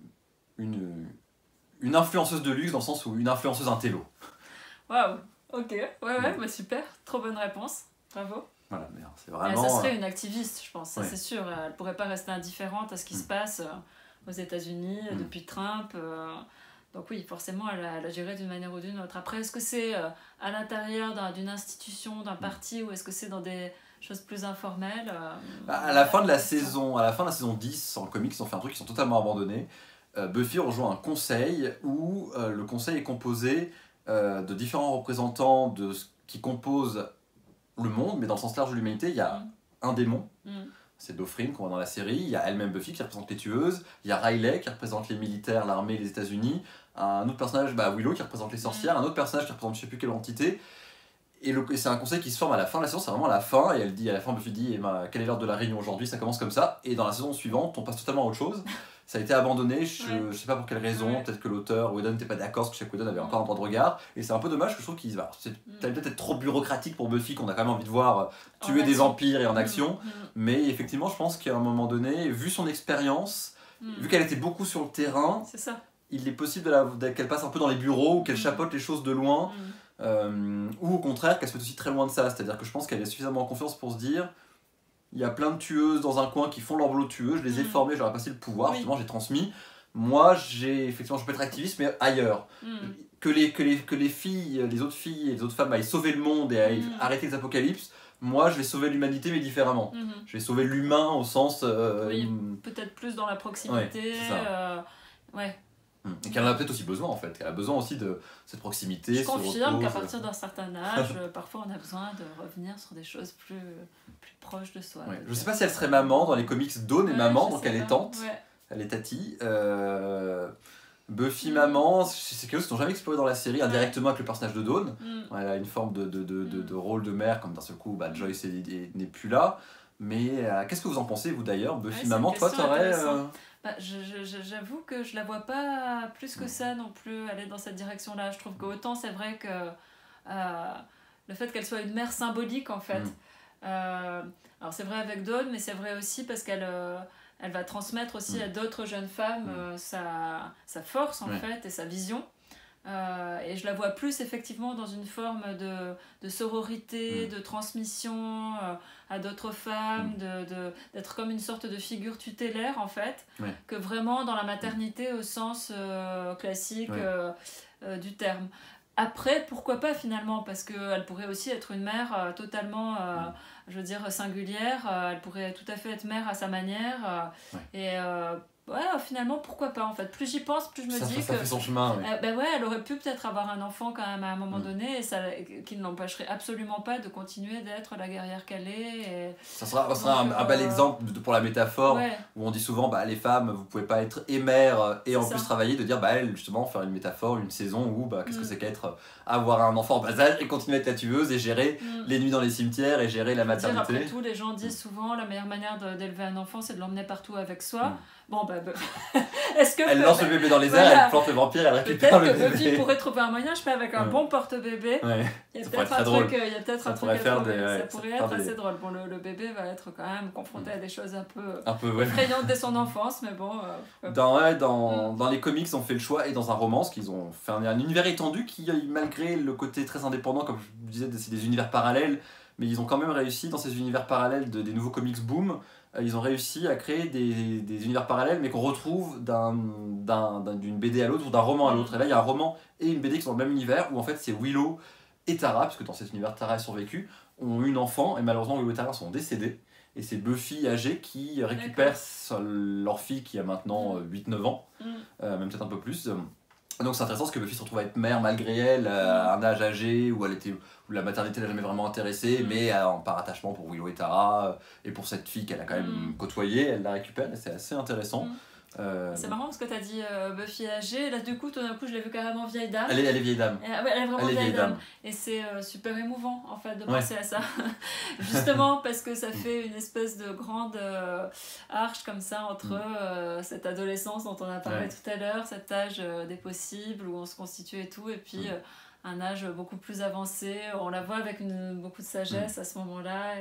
une influenceuse de luxe, dans le sens où une influenceuse intello. Waouh, ok, ouais, bah super, trop bonne réponse. Bravo. Voilà, mais c'est vraiment. Ça serait une activiste, je pense, ça ouais. c'est sûr. Elle pourrait pas rester indifférente à ce qui se passe aux États-Unis depuis Trump. Donc oui, forcément, elle a géré d'une manière ou d'une autre. Après, est-ce que c'est à l'intérieur d'une institution, d'un parti, ou est-ce que c'est dans des choses plus informelles à la fin de la saison 10, en comics, ils ont fait un truc qui sont totalement abandonnés. Buffy rejoint un conseil où le conseil est composé de différents représentants de ce qui compose le monde, mais dans le sens large de l'humanité. Il y a un démon, c'est Dofrim qu'on voit dans la série, il y a elle-même Buffy qui représente les tueuses, il y a Riley qui représente les militaires, l'armée, les États-Unis, un autre personnage, Willow, qui représente les sorcières, un autre personnage qui représente je sais plus quelle entité, et c'est un conseil qui se forme à la fin de la saison, c'est vraiment à la fin, et elle dit, à la fin Buffy dit quelle est l'heure de la réunion aujourd'hui, ça commence comme ça, et dans la saison suivante on passe totalement à autre chose. Ça a été abandonné, je sais pas pour quelle raison, peut-être que l'auteur Whedon n'était pas d'accord, parce que chaque Whedon avait encore un droit de regard, et c'est un peu dommage que je trouve qu'il c'est peut-être être trop bureaucratique pour Buffy, qu'on a quand même envie de voir tuer des vampires et en action, mais effectivement je pense qu'à un moment donné, vu son expérience, vu qu'elle était beaucoup sur le terrain, c'est ça. Il est possible qu'elle passe un peu dans les bureaux, ou qu'elle chapeaute les choses de loin, ou au contraire qu'elle se mette aussi très loin de ça, c'est-à-dire que je pense qu'elle a suffisamment confiance pour se dire il y a plein de tueuses dans un coin qui font leur boulot de tueuse, je les ai formées, j'aurais passé le pouvoir, justement j'ai transmis. Moi, effectivement, je peux être activiste, mais ailleurs. Que les filles, les autres filles et les autres femmes aillent sauver le monde et aillent arrêter les apocalypses, moi je vais sauver l'humanité, mais différemment. Je vais sauver l'humain au sens. Peut-être plus dans la proximité. Et qu'elle en a peut-être aussi besoin en fait, qu'elle a besoin aussi de cette proximité. Je confirme qu'à partir d'un certain âge, parfois on a besoin de revenir sur des choses plus proches de soi. Je sais pas si elle serait maman dans les comics. Dawn est maman, donc elle est tante, elle est tati. Buffy maman, c'est quelque chose qu'ils n'ont jamais exploré dans la série, indirectement avec le personnage de Dawn. Elle a une forme de rôle de mère, comme d'un seul coup Joyce n'est plus là. Mais qu'est-ce que vous en pensez, vous d'ailleurs, Buffy maman, toi t'aurais... J'avoue que je la vois pas plus que ça non plus aller dans cette direction-là. Je trouve qu'autant c'est vrai que le fait qu'elle soit une mère symbolique en fait. Alors c'est vrai avec Dawn, mais c'est vrai aussi parce qu'elle elle va transmettre aussi à d'autres jeunes femmes sa force en fait et sa vision. Et je la vois plus effectivement dans une forme de sororité, de transmission à d'autres femmes, d'être comme une sorte de figure tutélaire en fait, que vraiment dans la maternité au sens classique du terme. Après, pourquoi pas finalement, parce qu'elle pourrait aussi être une mère totalement, je veux dire, singulière, elle pourrait tout à fait être mère à sa manière, et finalement, pourquoi pas en fait. Plus j'y pense, plus je me dis que... Ça fait son chemin, elle aurait pu peut-être avoir un enfant quand même à un moment donné, et qui ne l'empêcherait absolument pas de continuer d'être la guerrière qu'elle est. Ça sera un bel exemple pour la métaphore, où on dit souvent, les femmes, vous pouvez pas être et mère et en plus travailler, de dire, elle, justement, faire une métaphore, une saison où, qu'est-ce que c'est qu'être, avoir un enfant en bas âge et continuer à être la tueuse et gérer les nuits dans les cimetières et gérer la maternité. Après tout, les gens disent souvent, la meilleure manière d'élever un enfant, c'est de l'emmener partout avec soi. Bon, est-ce que... Elle lance le bébé dans les airs, elle plante le vampire, elle récupère le bébé. Peut-être que Buffy pourrait trouver un moyen, je sais pas, avec un bon porte-bébé. Il y a peut-être un truc, ça pourrait être assez drôle. Bon, le bébé va être quand même confronté à des choses un peu effrayantes dès son enfance, mais bon... Dans les comics, on fait le choix, et dans un roman, qu'ils ont fait un univers étendu qui, malgré le côté très indépendant, comme je vous disais, c'est des univers parallèles, mais ils ont quand même réussi, dans ces univers parallèles des nouveaux comics boom, ils ont réussi à créer des univers parallèles, mais qu'on retrouve d'une BD à l'autre ou d'un roman à l'autre. Et là, il y a un roman et une BD qui sont dans le même univers, où en fait c'est Willow et Tara, parce que dans cet univers, Tara a survécu, ont eu une enfant, et malheureusement Willow et Tara sont décédés. Et c'est Buffy âgée qui récupère leur fille qui a maintenant 8-9 ans, même peut-être un peu plus. Donc c'est intéressant parce que Buffy se retrouve à être mère malgré elle, à un âge âgé où la maternité l'a jamais vraiment intéressée, mais par attachement pour Willow et Tara, et pour cette fille qu'elle a quand même côtoyée, elle la récupère et c'est assez intéressant. C'est marrant parce que tu as dit Buffy âgée, là du coup tout d'un coup je l'ai vu carrément vieille dame. Elle est vieille dame. Elle est vraiment vieille dame. Et c'est super émouvant en fait de penser à ça. Justement parce que ça fait une espèce de grande arche comme ça entre cette adolescence dont on a parlé tout à l'heure, cet âge des possibles où on se constitue et tout, et puis un âge beaucoup plus avancé, on la voit avec beaucoup de sagesse à ce moment-là,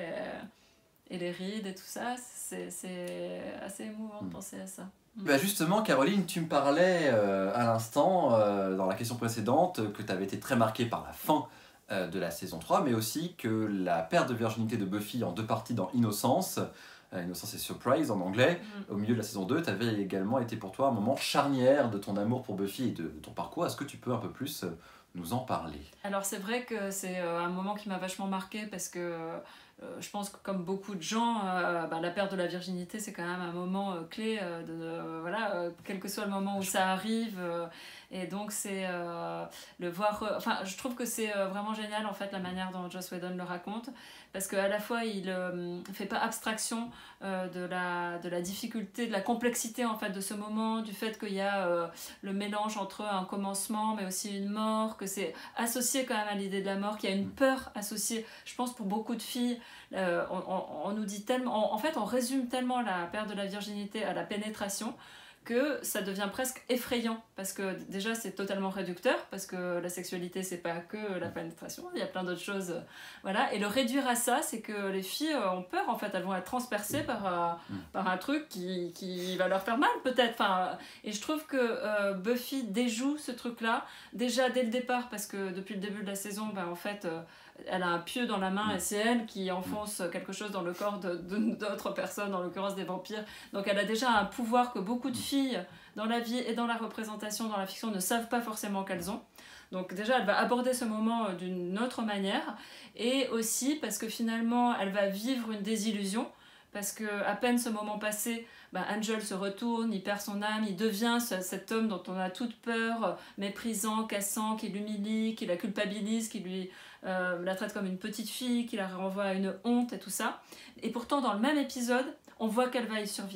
et les rides et tout ça, c'est assez émouvant de penser à ça. Justement, Caroline, tu me parlais à l'instant, dans la question précédente, que tu avais été très marquée par la fin de la saison 3, mais aussi que la perte de virginité de Buffy en 2 parties dans Innocence, Innocence et Surprise en anglais, au milieu de la saison 2, t'avait également été pour toi un moment charnière de ton amour pour Buffy et de ton parcours. Est-ce que tu peux un peu plus nous en parler? Alors c'est vrai que c'est un moment qui m'a vachement marquée parce que je pense que comme beaucoup de gens, la perte de la virginité c'est quand même un moment clé, quel que soit le moment où ça arrive, et donc c'est le voir, je trouve que c'est vraiment génial en fait la manière dont Joss Whedon le raconte, parce qu'à la fois il fait pas abstraction de la difficulté, de la complexité en fait de ce moment, du fait qu'il y a le mélange entre un commencement mais aussi une mort, que c'est associé quand même à l'idée de la mort, qu'il y a une peur associée, je pense pour beaucoup de filles. On nous dit tellement, en fait on résume tellement la perte de la virginité à la pénétration que ça devient presque effrayant, parce que déjà c'est totalement réducteur, parce que la sexualité c'est pas que la pénétration, il y a plein d'autres choses, et le réduire à ça, c'est que les filles ont peur en fait, elles vont être transpercées par un truc qui va leur faire mal peut-être, et je trouve que Buffy déjoue ce truc là déjà dès le départ, parce que depuis le début de la saison en fait elle a un pieu dans la main et c'est elle qui enfonce quelque chose dans le corps d'autres personnes, en l'occurrence des vampires. Donc elle a déjà un pouvoir que beaucoup de filles dans la vie et dans la représentation, dans la fiction, ne savent pas forcément qu'elles ont. Donc déjà elle va aborder ce moment d'une autre manière, et aussi parce que finalement elle va vivre une désillusion, parce que à peine ce moment passé, Angel se retourne, il perd son âme, il devient cet homme dont on a toute peur, méprisant, cassant, qui l'humilie, qui la culpabilise, qui lui la traite comme une petite fille, qui la renvoie à une honte et tout ça. Et pourtant dans le même épisode, on voit qu'elle va y survivre.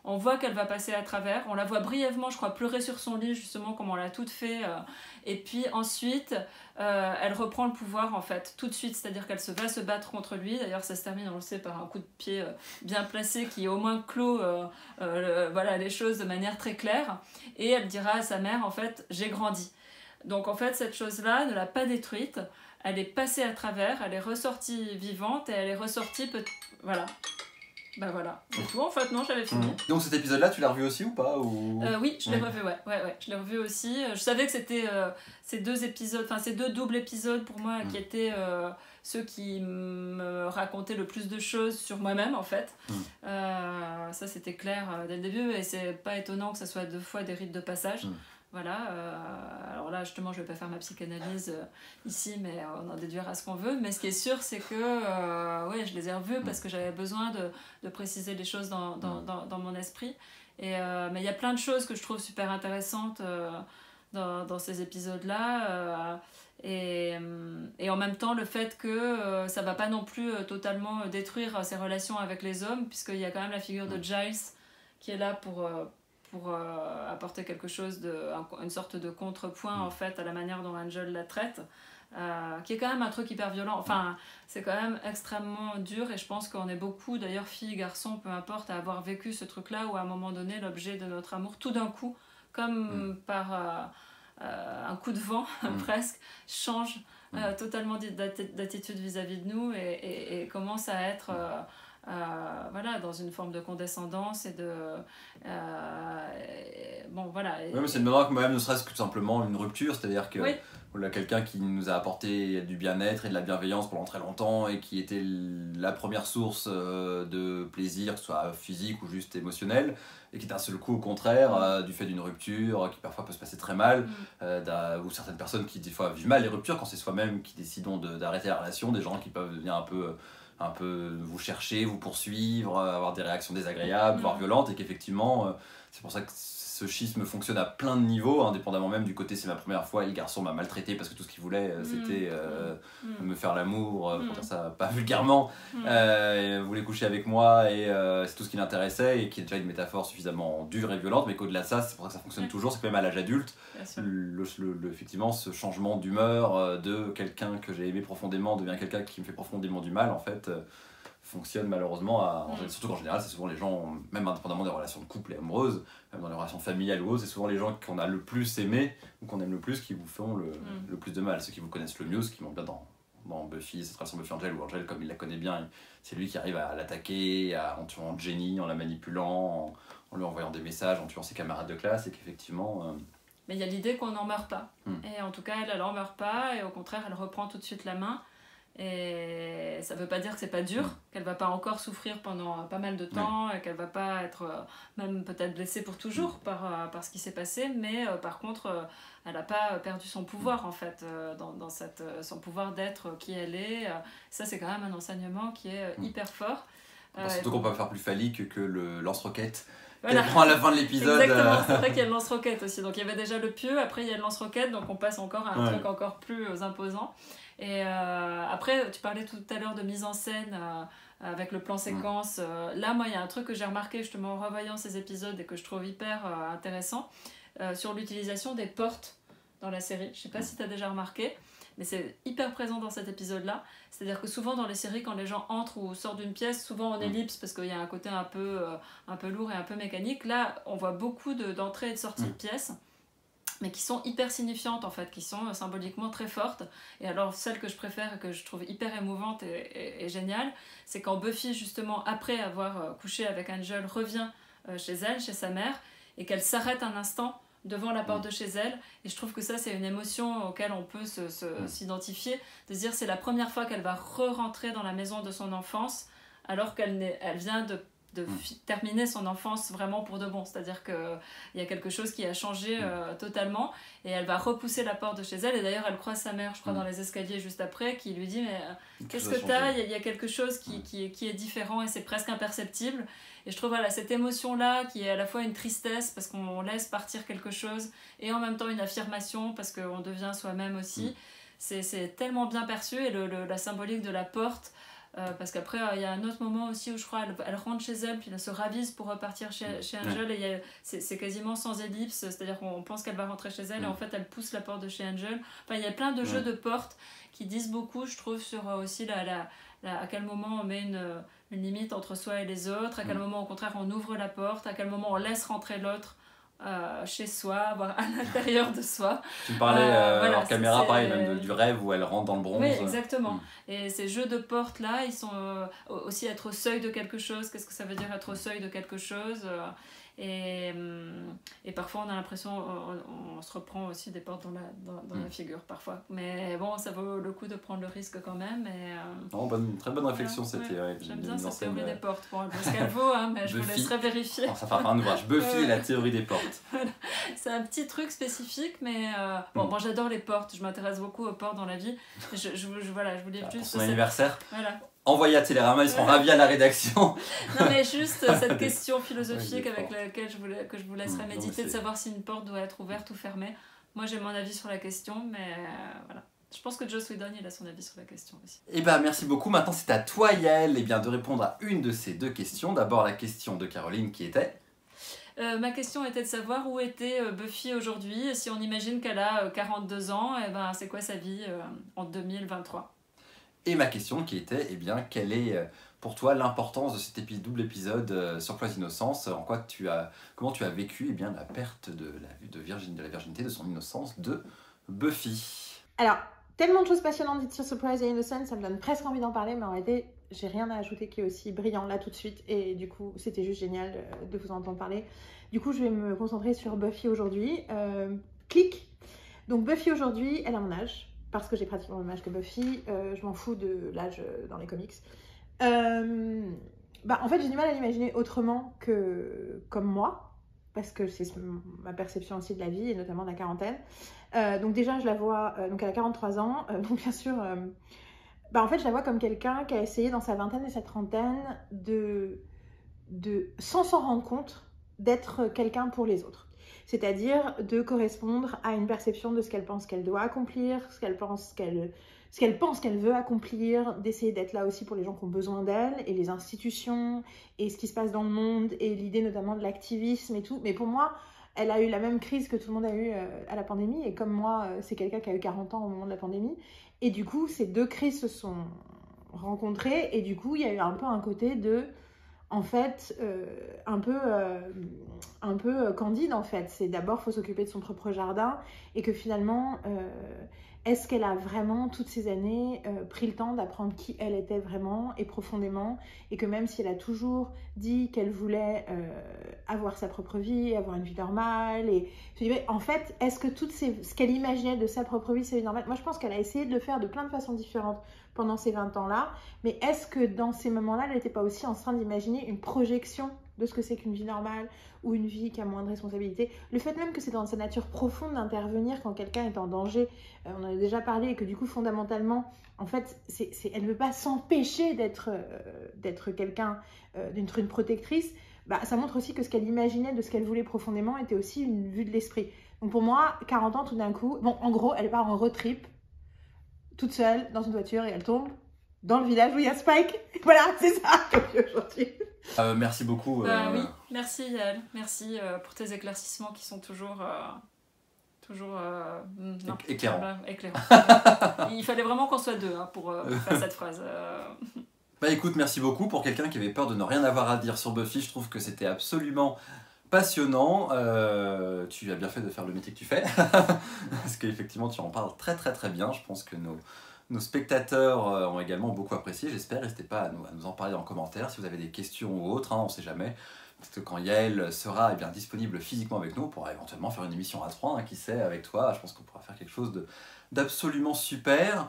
on voit qu'elle va passer à travers, on la voit brièvement, je crois, pleurer sur son lit, justement, comme on l'a toute fait, et puis ensuite, elle reprend le pouvoir, en fait, tout de suite, c'est-à-dire qu'elle va se battre contre lui, d'ailleurs ça se termine, on le sait, par un coup de pied bien placé, qui au moins clôt voilà, les choses de manière très claire, et elle dira à sa mère, en fait, j'ai grandi. Donc en fait, cette chose-là ne l'a pas détruite, elle est passée à travers, elle est ressortie vivante, et elle est ressortie, voilà. Bah voilà, c'est tout en fait, non, j'avais fini. Donc cet épisode-là, tu l'as revu aussi ou pas Oui, je l'ai revu, ouais, je l'ai revu aussi. Je savais que c'était ces deux épisodes, enfin ces deux doubles épisodes pour moi qui étaient ceux qui me racontaient le plus de choses sur moi-même en fait. Ça c'était clair dès le début et c'est pas étonnant que ça soit 2 fois des rites de passage. Voilà, alors là justement je vais pas faire ma psychanalyse ici mais on en déduira ce qu'on veut, mais ce qui est sûr c'est que ouais, je les ai revus parce que j'avais besoin de préciser les choses dans mon esprit et, mais il y a plein de choses que je trouve super intéressantes dans ces épisodes là et en même temps le fait que ça va pas non plus totalement détruire ses relations avec les hommes puisqu'il y a quand même la figure de Giles qui est là pour apporter quelque chose une sorte de contrepoint en fait à la manière dont Angel la traite qui est quand même un truc hyper violent, enfin c'est quand même extrêmement dur et je pense qu'on est beaucoup d'ailleurs filles, garçons, peu importe à avoir vécu ce truc là où à un moment donné l'objet de notre amour tout d'un coup comme par un coup de vent presque change totalement d'attitude vis-à-vis de nous et commence à être voilà, dans une forme de condescendance et de bon voilà. Oui, mais c'est une manière que même ne serait-ce que tout simplement une rupture, c'est-à-dire que voilà, quelqu'un qui nous a apporté du bien-être et de la bienveillance pendant très longtemps et qui était la première source de plaisir, que ce soit physique ou juste émotionnel, et qui d'un seul coup au contraire, du fait d'une rupture qui parfois peut se passer très mal, ou certaines personnes qui des fois vivent mal les ruptures quand c'est soi-même qui décidons d'arrêter la relation, des gens qui peuvent devenir un peu vous chercher, vous poursuivre, avoir des réactions désagréables, voire violentes, et qu'effectivement, c'est pour ça que ce schisme fonctionne à plein de niveaux, indépendamment même du côté c'est ma première fois et le garçon m'a maltraité parce que tout ce qu'il voulait c'était me faire l'amour, pour dire ça pas vulgairement, voulait coucher avec moi et c'est tout ce qui l'intéressait et qui est déjà une métaphore suffisamment dure et violente, mais qu'au-delà de ça, c'est pour ça que ça fonctionne toujours, c'est que même à l'âge adulte, effectivement ce changement d'humeur de quelqu'un que j'ai aimé profondément devient quelqu'un qui me fait profondément du mal en fait. Fonctionne malheureusement, surtout qu'en général c'est souvent les gens, même indépendamment des relations de couple et amoureuses, même dans les relations familiales ou autres, c'est souvent les gens qu'on a le plus aimé ou qu'on aime le plus qui vous font le plus de mal, ceux qui vous connaissent le mieux, ceux qui vont bien dans Buffy, cette relation Buffy-Angel, où Angel comme il la connaît bien, c'est lui qui arrive à l'attaquer en tuant Jenny, en la manipulant, en lui envoyant des messages, en tuant ses camarades de classe, et qu'effectivement mais il y a l'idée qu'on n'en meurt pas, et en tout cas elle en meurt pas, et au contraire elle reprend tout de suite la main. Et ça veut pas dire que c'est pas dur, qu'elle va pas encore souffrir pendant pas mal de temps, et qu'elle va pas être même peut-être blessée pour toujours par ce qui s'est passé, mais par contre elle a pas perdu son pouvoir en fait, dans son pouvoir d'être qui elle est. Ça c'est quand même un enseignement qui est hyper fort. Surtout qu'on peut faire plus phallique que le lance-roquette. Voilà. Qu'elle prend à la fin de l'épisode. Exactement, c'est vrai qu'il y a le lance-roquette aussi. Donc il y avait déjà le pieu, après il y a le lance-roquette, donc on passe encore à un truc encore plus imposant. Et après, tu parlais tout à l'heure de mise en scène avec le plan séquence. Là, moi, il y a un truc que j'ai remarqué justement en revoyant ces épisodes et que je trouve hyper intéressant sur l'utilisation des portes dans la série. Je sais pas si tu as déjà remarqué, mais c'est hyper présent dans cet épisode-là. C'est-à-dire que souvent dans les séries, quand les gens entrent ou sortent d'une pièce, souvent en ellipse parce qu'il y a un côté un peu lourd et un peu mécanique. Là, on voit beaucoup d'entrées et de sorties de pièces, mais qui sont hyper signifiantes en fait, qui sont symboliquement très fortes. Et alors celle que je préfère et que je trouve hyper émouvante et géniale, c'est quand Buffy justement après avoir couché avec Angel revient chez elle, chez sa mère, et qu'elle s'arrête un instant devant la porte de chez elle, et je trouve que ça c'est une émotion auquel on peut s'identifier, de se dire c'est la première fois qu'elle va re-rentrer dans la maison de son enfance alors qu'elle vient de terminer son enfance vraiment pour de bon, c'est-à-dire qu'il y a quelque chose qui a changé totalement, et elle va repousser la porte de chez elle, et d'ailleurs elle croise sa mère je crois dans les escaliers juste après, qui lui dit mais qu'est-ce que t'as, il y a quelque chose qui est différent et c'est presque imperceptible, et je trouve voilà, cette émotion là qui est à la fois une tristesse parce qu'on laisse partir quelque chose et en même temps une affirmation parce qu'on devient soi-même aussi, c'est tellement bien perçu, et la symbolique de la porte Parce qu'après, il y a un autre moment aussi où je crois elle rentre chez elle, puis elle se ravise pour repartir chez Angel, et c'est quasiment sans ellipse, c'est-à-dire qu'on pense qu'elle va rentrer chez elle, et en fait elle pousse la porte de chez Angel. Enfin, il y a plein de jeux de portes qui disent beaucoup, je trouve, sur aussi à quel moment on met une limite entre soi et les autres, à quel moment au contraire on ouvre la porte, à quel moment on laisse rentrer l'autre chez soi, voire à l'intérieur de soi. Tu me parlais en caméra, pareil, même du rêve où elle rentre dans le bronze. Oui, exactement. Et ces jeux de portes-là, ils sont aussi être au seuil de quelque chose. Qu'est-ce que ça veut dire être au seuil de quelque chose et parfois on a l'impression on se reprend aussi des portes dans la figure parfois, mais bon, ça vaut le coup de prendre le risque quand même. Très bonne réflexion, c'était. J'aime bien cette théorie des portes, bon, ce qu'elle vaut, mais je vous laisserai vérifier. Ça fera un ouvrage, Buffy et la théorie des portes. Voilà. C'est un petit truc spécifique, mais bon, j'adore les portes, je m'intéresse beaucoup aux portes dans la vie. Je voulais juste pour son anniversaire. Voilà. Envoyé à Télérama, ils seront ravis à la rédaction. Non, mais juste cette question philosophique avec laquelle que je vous laisserai méditer, de savoir si une porte doit être ouverte ou fermée. Moi, j'ai mon avis sur la question, mais voilà. Je pense que Joss Whedon, il a son avis sur la question aussi. Merci beaucoup. Maintenant, c'est à toi, Yael, de répondre à une de ces deux questions. D'abord, la question de Caroline qui était... Ma question était de savoir où était Buffy aujourd'hui. Si on imagine qu'elle a 42 ans, c'est quoi sa vie en 2023 ? Et ma question qui était, quelle est pour toi l'importance de cet double épisode Surprise Innocence ? Comment tu as vécu la perte de la virginité, de son innocence de Buffy ? Alors, tellement de choses passionnantes dites sur Surprise et Innocence, ça me donne presque envie d'en parler, mais en réalité, j'ai rien à ajouter qui est aussi brillant là tout de suite, et du coup, c'était juste génial de vous entendre parler. Du coup, je vais me concentrer sur Buffy aujourd'hui. Clic. Donc, Buffy aujourd'hui, elle a mon âge. Parce que j'ai pratiquement le même âge que Buffy, je m'en fous de l'âge dans les comics. En fait, j'ai du mal à l'imaginer autrement que comme moi, parce que c'est ma perception aussi de la vie, et notamment de la quarantaine. Donc déjà, je la vois, donc elle a 43 ans, donc bien sûr, en fait, je la vois comme quelqu'un qui a essayé dans sa vingtaine et sa trentaine sans s'en rendre compte, d'être quelqu'un pour les autres. C'est-à-dire de correspondre à une perception de ce qu'elle pense qu'elle doit accomplir, ce qu'elle pense qu'elle veut accomplir, d'essayer d'être là aussi pour les gens qui ont besoin d'elle, et les institutions, et ce qui se passe dans le monde, et l'idée notamment de l'activisme et tout. Mais pour moi, elle a eu la même crise que tout le monde a eu à la pandémie, et comme moi, c'est quelqu'un qui a eu 40 ans au moment de la pandémie. Et du coup, ces deux crises se sont rencontrées, et du coup, il y a eu un peu un côté de... En fait, un peu candide en fait. C'est d'abord, il faut s'occuper de son propre jardin, et que finalement, est-ce qu'elle a vraiment, toutes ces années, pris le temps d'apprendre qui elle était vraiment et profondément, et que même si elle a toujours dit qu'elle voulait avoir sa propre vie, avoir une vie normale, et je dis, en fait, est-ce que ce qu'elle imaginait de sa propre vie, c'est normal? Moi, je pense qu'elle a essayé de le faire de plein de façons différentes pendant ces 20 ans-là, mais est-ce que dans ces moments-là, elle n'était pas aussi en train d'imaginer une projection de ce que c'est qu'une vie normale, ou une vie qui a moins de responsabilités? Le fait même que c'est dans sa nature profonde d'intervenir quand quelqu'un est en danger, on en a déjà parlé, et que du coup, fondamentalement, en fait, elle ne veut pas s'empêcher d'être quelqu'un, d'être une protectrice. Ça montre aussi que ce qu'elle imaginait de ce qu'elle voulait profondément était aussi une vue de l'esprit. Donc pour moi, 40 ans tout d'un coup, en gros, elle part en road trip, toute seule, dans une voiture, et elle tombe dans le village où il y a Spike. Voilà, c'est ça aujourd'hui. Merci beaucoup. Oui, merci Yael. Merci pour tes éclaircissements qui sont toujours éclairants. Il fallait vraiment qu'on soit deux pour faire cette phrase. Écoute, merci beaucoup. Pour quelqu'un qui avait peur de ne rien avoir à dire sur Buffy, je trouve que c'était absolument passionnant. Tu as bien fait de faire le métier que tu fais. Parce qu'effectivement, tu en parles très très très bien. Je pense que nos spectateurs ont également beaucoup apprécié, j'espère. N'hésitez pas à nous en parler en commentaire si vous avez des questions ou autres, on ne sait jamais. Parce que quand Yael sera disponible physiquement avec nous, on pourra éventuellement faire une émission à 3, qui sait, avec toi. Je pense qu'on pourra faire quelque chose d'absolument super.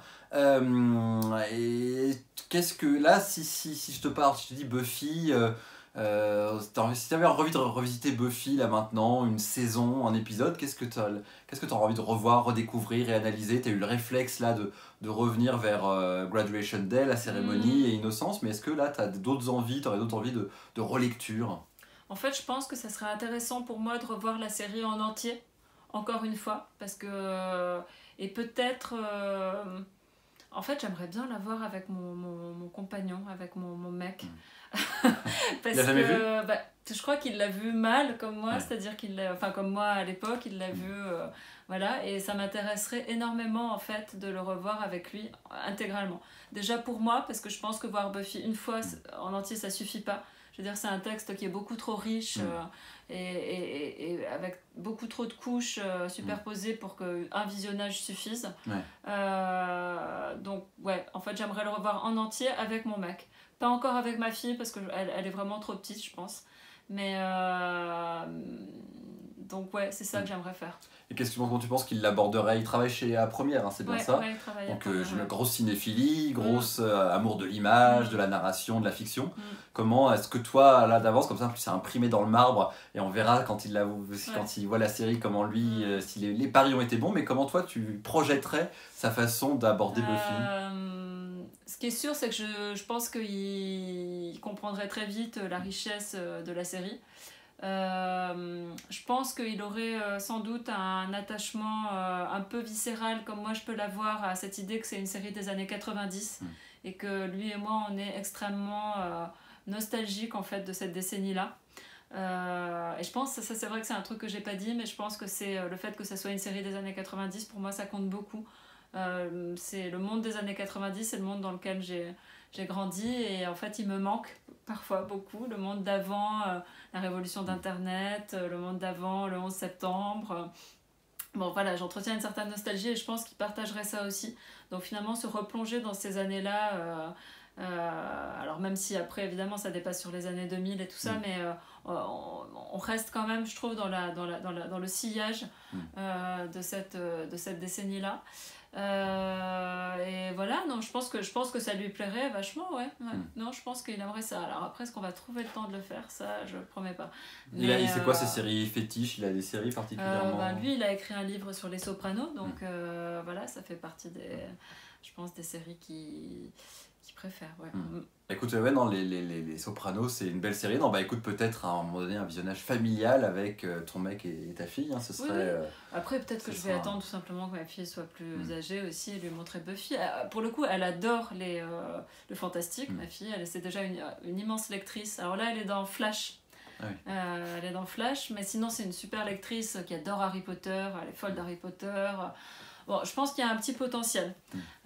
Et qu'est-ce que là, si je te parle, si je te dis Buffy... si tu avais envie de revisiter Buffy là maintenant, une saison, un épisode, qu'est-ce que tu as envie de revoir, redécouvrir et analyser? Tu as eu le réflexe là de revenir vers Graduation Day, la cérémonie et Innocence, mais est-ce que là tu as d'autres envies, tu aurais d'autres envies de relecture? En fait, je pense que ça serait intéressant pour moi de revoir la série en entier, encore une fois, parce que... et peut-être... En fait, j'aimerais bien la voir avec mon compagnon, avec mon mec. Parce Il l'a jamais vu je crois qu'il l'a vu mal comme moi, Ouais. c'est-à-dire comme moi à l'époque, il l'a vu, voilà, et ça m'intéresserait énormément en fait de le revoir avec lui intégralement. Déjà pour moi, parce que je pense que voir Buffy une fois en entier, ça suffit pas. Je veux dire, c'est un texte qui est beaucoup trop riche et avec beaucoup trop de couches superposées pour qu'un visionnage suffise. Donc, ouais, en fait, j'aimerais le revoir en entier avec mon mec. Pas encore avec ma fille, parce qu'elle est vraiment trop petite, je pense. Mais donc, ouais, c'est ça que j'aimerais faire. Et comment tu penses qu'il l'aborderait? Il travaille chez A Première, hein, c'est bien ça? Ouais, il travaille Donc, j'ai une grosse cinéphilie, grosse amour de l'image, de la narration, de la fiction. Comment est-ce que toi, là d'avance, comme ça, en plus c'est imprimé dans le marbre, et on verra quand il voit la série, comment lui, si les paris ont été bons, mais comment toi tu projetterais sa façon d'aborder Buffy? Ce qui est sûr, c'est que je pense qu'il comprendrait très vite la richesse de la série. Je pense qu'il aurait sans doute un attachement un peu viscéral, comme moi je peux l'avoir, à cette idée que c'est une série des années 90 et que lui et moi on est extrêmement nostalgiques en fait de cette décennie-là. Et je pense, ça c'est vrai que c'est un truc que j'ai pas dit, mais je pense que c'est le fait que ça soit une série des années 90, pour moi ça compte beaucoup. C'est le monde des années 90, c'est le monde dans lequel j'ai grandi, et en fait il me manque parfois beaucoup, le monde d'avant la révolution d'internet, le monde d'avant le 11 septembre. Bon voilà, j'entretiens une certaine nostalgie et je pense qu'il partagerait ça aussi. Donc finalement se replonger dans ces années-là, alors même si après évidemment ça dépasse sur les années 2000 et tout ça, mais on reste quand même, je trouve, dans le sillage de cette décennie-là. Et voilà, non, je pense que ça lui plairait vachement, ouais. Non, je pense qu'il aimerait ça. Alors après, est-ce qu'on va trouver le temps de le faire? Ça, je promets pas. C'est quoi ses séries fétiches? Il a des séries particulièrement lui, il a écrit un livre sur les Sopranos, donc voilà, ça fait partie je pense, des séries qu'il préfère, ouais. Écoute, non, les Sopranos, c'est une belle série. Non, bah écoute, peut-être à un moment donné un visionnage familial avec ton mec et ta fille, hein, ce serait... Oui. Après, peut-être que je vais attendre tout simplement que ma fille soit plus âgée aussi et lui montrer Buffy. Pour le coup, elle adore le fantastique, ma fille. C'est déjà une immense lectrice. Alors là, elle est dans Flash. Elle est dans Flash, mais sinon, c'est une super lectrice qui adore Harry Potter. Elle est folle d'Harry Potter. Bon, je pense qu'il y a un petit potentiel.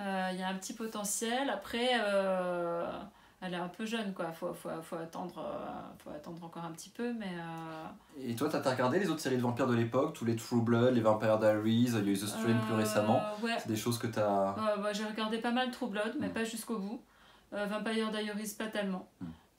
Après, elle est un peu jeune, quoi. Faut attendre encore un petit peu, mais... Et toi, t'as regardé les autres séries de vampires de l'époque, tous les True Blood, les Vampire Diaries, il y a eu The Strain plus récemment. C'est des choses que t'as... j'ai regardé pas mal True Blood, mais pas jusqu'au bout. Vampire Diaries, pas tellement.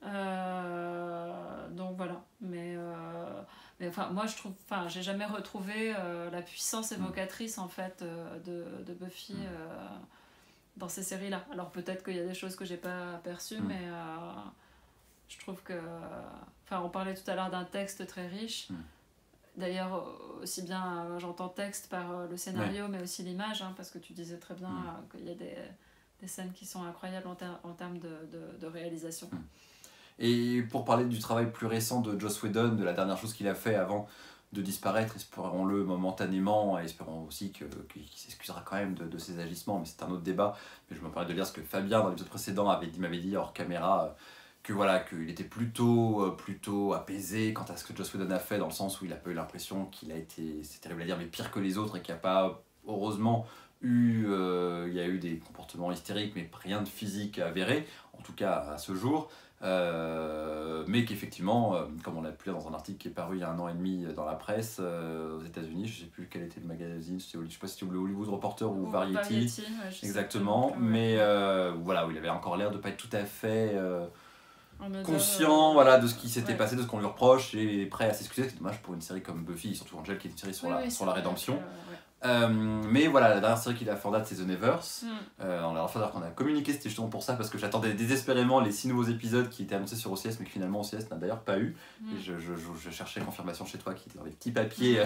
Donc voilà, mais enfin, moi je trouve, j'ai jamais retrouvé la puissance évocatrice en fait de Buffy dans ces séries-là. Alors peut-être qu'il y a des choses que j'ai pas aperçues, mais je trouve que, enfin, on parlait tout à l'heure d'un texte très riche. D'ailleurs, aussi bien j'entends texte par le scénario, mais aussi l'image, hein, parce que tu disais très bien qu'il y a des scènes qui sont incroyables en termes de réalisation. Et pour parler du travail plus récent de Joss Whedon, de la dernière chose qu'il a fait avant de disparaître, espérons-le momentanément, et espérons aussi qu'il s'excusera quand même de ses agissements, mais c'est un autre débat. Mais je me permets de lire ce que Fabien, dans l'épisode précédent, m'avait dit hors caméra, qu'il était plutôt apaisé quant à ce que Joss Whedon a fait, dans le sens où il a pas eu l'impression qu'il a été, c'est terrible à dire, mais pire que les autres, et qu'il n'y a pas, heureusement, il y a eu des comportements hystériques, mais rien de physique avéré, en tout cas à ce jour. Mais qu'effectivement, comme on l'a pu lire dans un article qui est paru il y a 1 an et demi dans la presse aux États-Unis, je ne sais plus quel était le magazine, je ne sais pas si c'était le Hollywood Reporter ou Variety, exactement, mais voilà, où il avait encore l'air de ne pas être tout à fait conscient de ce qui s'était passé, de ce qu'on lui reproche, et prêt à s'excuser. C'est dommage pour une série comme Buffy, surtout Angel, qui est une série sur la rédemption. Mais voilà, la dernière série qu'il a fait en date, c'est The Nevers. On a l'impression qu'on a communiqué, c'était justement pour ça, parce que j'attendais désespérément les 6 nouveaux épisodes qui étaient annoncés sur OCS, mais que finalement OCS n'a d'ailleurs pas eu. Et je cherchais confirmation chez toi, qui était dans les petits papiers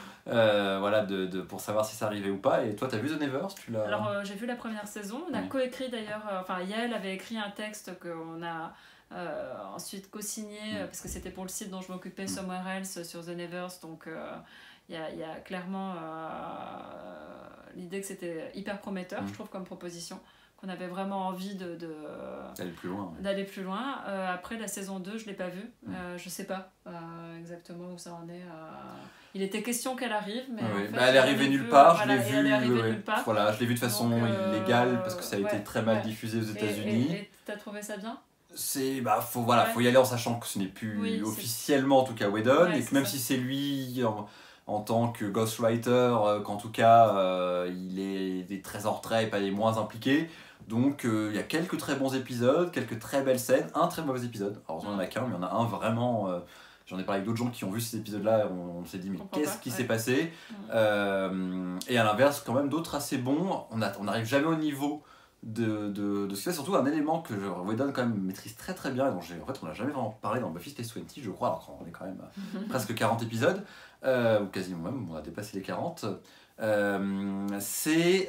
pour savoir si ça arrivait ou pas. Et toi, t'as vu The Nevers? Alors j'ai vu la première saison, on a coécrit d'ailleurs, Yael avait écrit un texte qu'on a ensuite co-signé, parce que c'était pour le site dont je m'occupais, Somewhere Else, sur The Nevers, donc... Il y a clairement l'idée que c'était hyper prometteur, je trouve, comme proposition, qu'on avait vraiment envie d'aller plus loin. Ouais. D'aller plus loin. Après la saison 2, je l'ai pas vue. Je sais pas exactement où ça en est. Il était question qu'elle arrive, mais oui. en fait, elle est arrivée nulle part, voilà, je l'ai vue. Elle est arrivée nulle part. Voilà, je l'ai vue de façon illégale parce que ça a été très mal diffusé aux États-Unis. Et t'as trouvé ça bien? Faut y aller en sachant que ce n'est plus officiellement en tout cas Whedon, et que même si c'est lui en tant que ghostwriter, qu'en tout cas il est très en retrait et pas les moins impliqués. Donc il y a quelques très bons épisodes, quelques très belles scènes, un très mauvais épisode. Alors il n'y en a qu'un, mais il y en a un vraiment. J'en ai parlé avec d'autres gens qui ont vu ces épisodes-là, on s'est dit mais qu'est-ce qui s'est passé et à l'inverse, quand même d'autres assez bons. On n'arrive jamais au niveau de ce qui fait, surtout un élément que Whedon quand même maîtrise très très bien et dont en fait on n'a jamais vraiment parlé dans Buffy Test 20, je crois, alors qu'on est quand même à presque 40 épisodes, ou quasiment même, on a dépassé les 40, c'est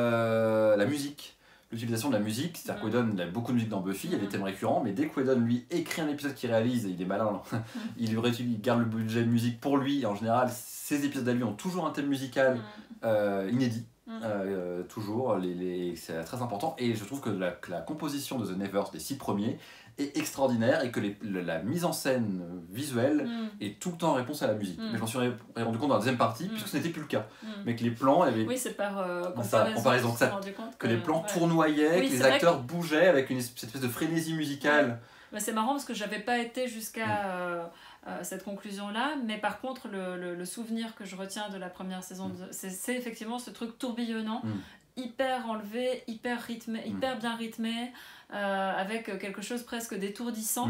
la musique. L'utilisation de la musique, c'est-à-dire que Whedon il a beaucoup de musique dans Buffy, il y a des thèmes récurrents, mais dès que Whedon lui écrit un épisode qu'il réalise, et il est malin, il garde le budget de musique pour lui, et en général, ces épisodes à lui ont toujours un thème musical inédit. Toujours, c'est très important, et je trouve que la composition de The Nevers des 6 premiers est extraordinaire et que la mise en scène visuelle est tout le temps en réponse à la musique. Mais je m'en suis rendu compte dans la deuxième partie, puisque ce n'était plus le cas. Mais que les plans, oui, c'est par comparaison que les plans tournoyaient, que les acteurs bougeaient avec cette espèce de frénésie musicale. Mais c'est marrant parce que j'avais pas été jusqu'à cette conclusion-là, mais par contre, le souvenir que je retiens de la première saison, c'est effectivement ce truc tourbillonnant, hyper enlevé, hyper rythmé, hyper bien rythmé, avec quelque chose presque d'étourdissant.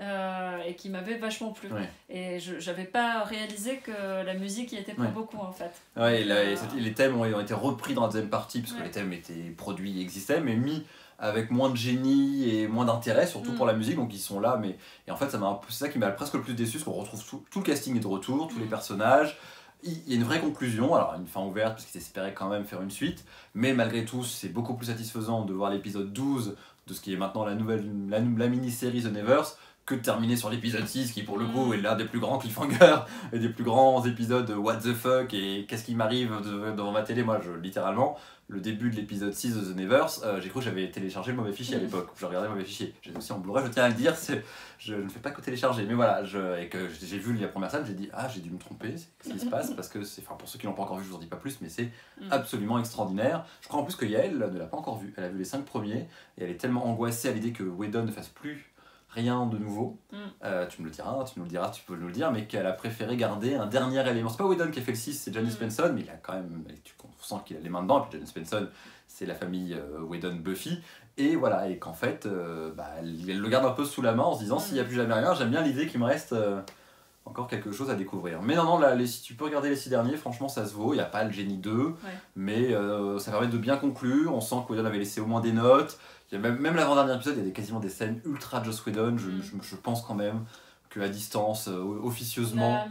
Et qui m'avait vachement plu. Et j'avais pas réalisé que la musique y était pour beaucoup en fait. Les thèmes ont été repris dans la deuxième partie, parce que les thèmes étaient produits, existaient, mais mis avec moins de génie et moins d'intérêt, surtout pour la musique, donc ils sont là, et en fait c'est ça qui m'a presque le plus déçu, parce qu'on retrouve tout le casting est de retour, tous les personnages, il y a une vraie conclusion, alors une fin ouverte parce qu'ils espéraient quand même faire une suite, mais malgré tout c'est beaucoup plus satisfaisant de voir l'épisode 12 de ce qui est maintenant la mini-série The Nevers, que de terminer sur l'épisode 6 qui pour le coup est l'un des plus grands cliffhangers et des plus grands épisodes de what the fuck et qu'est-ce qui m'arrive devant ma télé. Moi littéralement le début de l'épisode 6 de The Nevers, j'ai cru que j'avais téléchargé le mauvais fichier à l'époque, je regardais le mauvais fichier, j'ai aussi en Blu-ray, je tiens à le dire, je ne fais pas que télécharger, mais voilà, et que j'ai vu la première scène, j'ai dit j'ai dû me tromper, c'est ce qui se passe, parce que pour ceux qui l'ont pas encore vu, je vous en dis pas plus, mais c'est absolument extraordinaire. Je crois en plus que Yael ne l'a pas encore vu, elle a vu les 5 premiers et elle est tellement angoissée à l'idée que Whedon ne fasse plus rien de nouveau, tu me le diras, tu peux nous le dire, mais qu'elle a préféré garder un dernier élément. C'est pas Whedon qui a fait le 6, c'est Janice Benson, mais il a quand même, tu sens qu'il a les mains dedans, et puis Janice Benson, c'est la famille Whedon Buffy, et voilà, et qu'en fait, elle le garde un peu sous la main en se disant, s'il n'y a plus jamais rien, j'aime bien l'idée qu'il me reste encore quelque chose à découvrir. Mais non, si tu peux regarder les 6 derniers, franchement ça se vaut, il n'y a pas le génie 2, mais ça permet de bien conclure, on sent que Whedon avait laissé au moins des notes. Même l'avant-dernier épisode, il y a quasiment des scènes ultra Joss Whedon, je pense quand même qu'à distance, officieusement,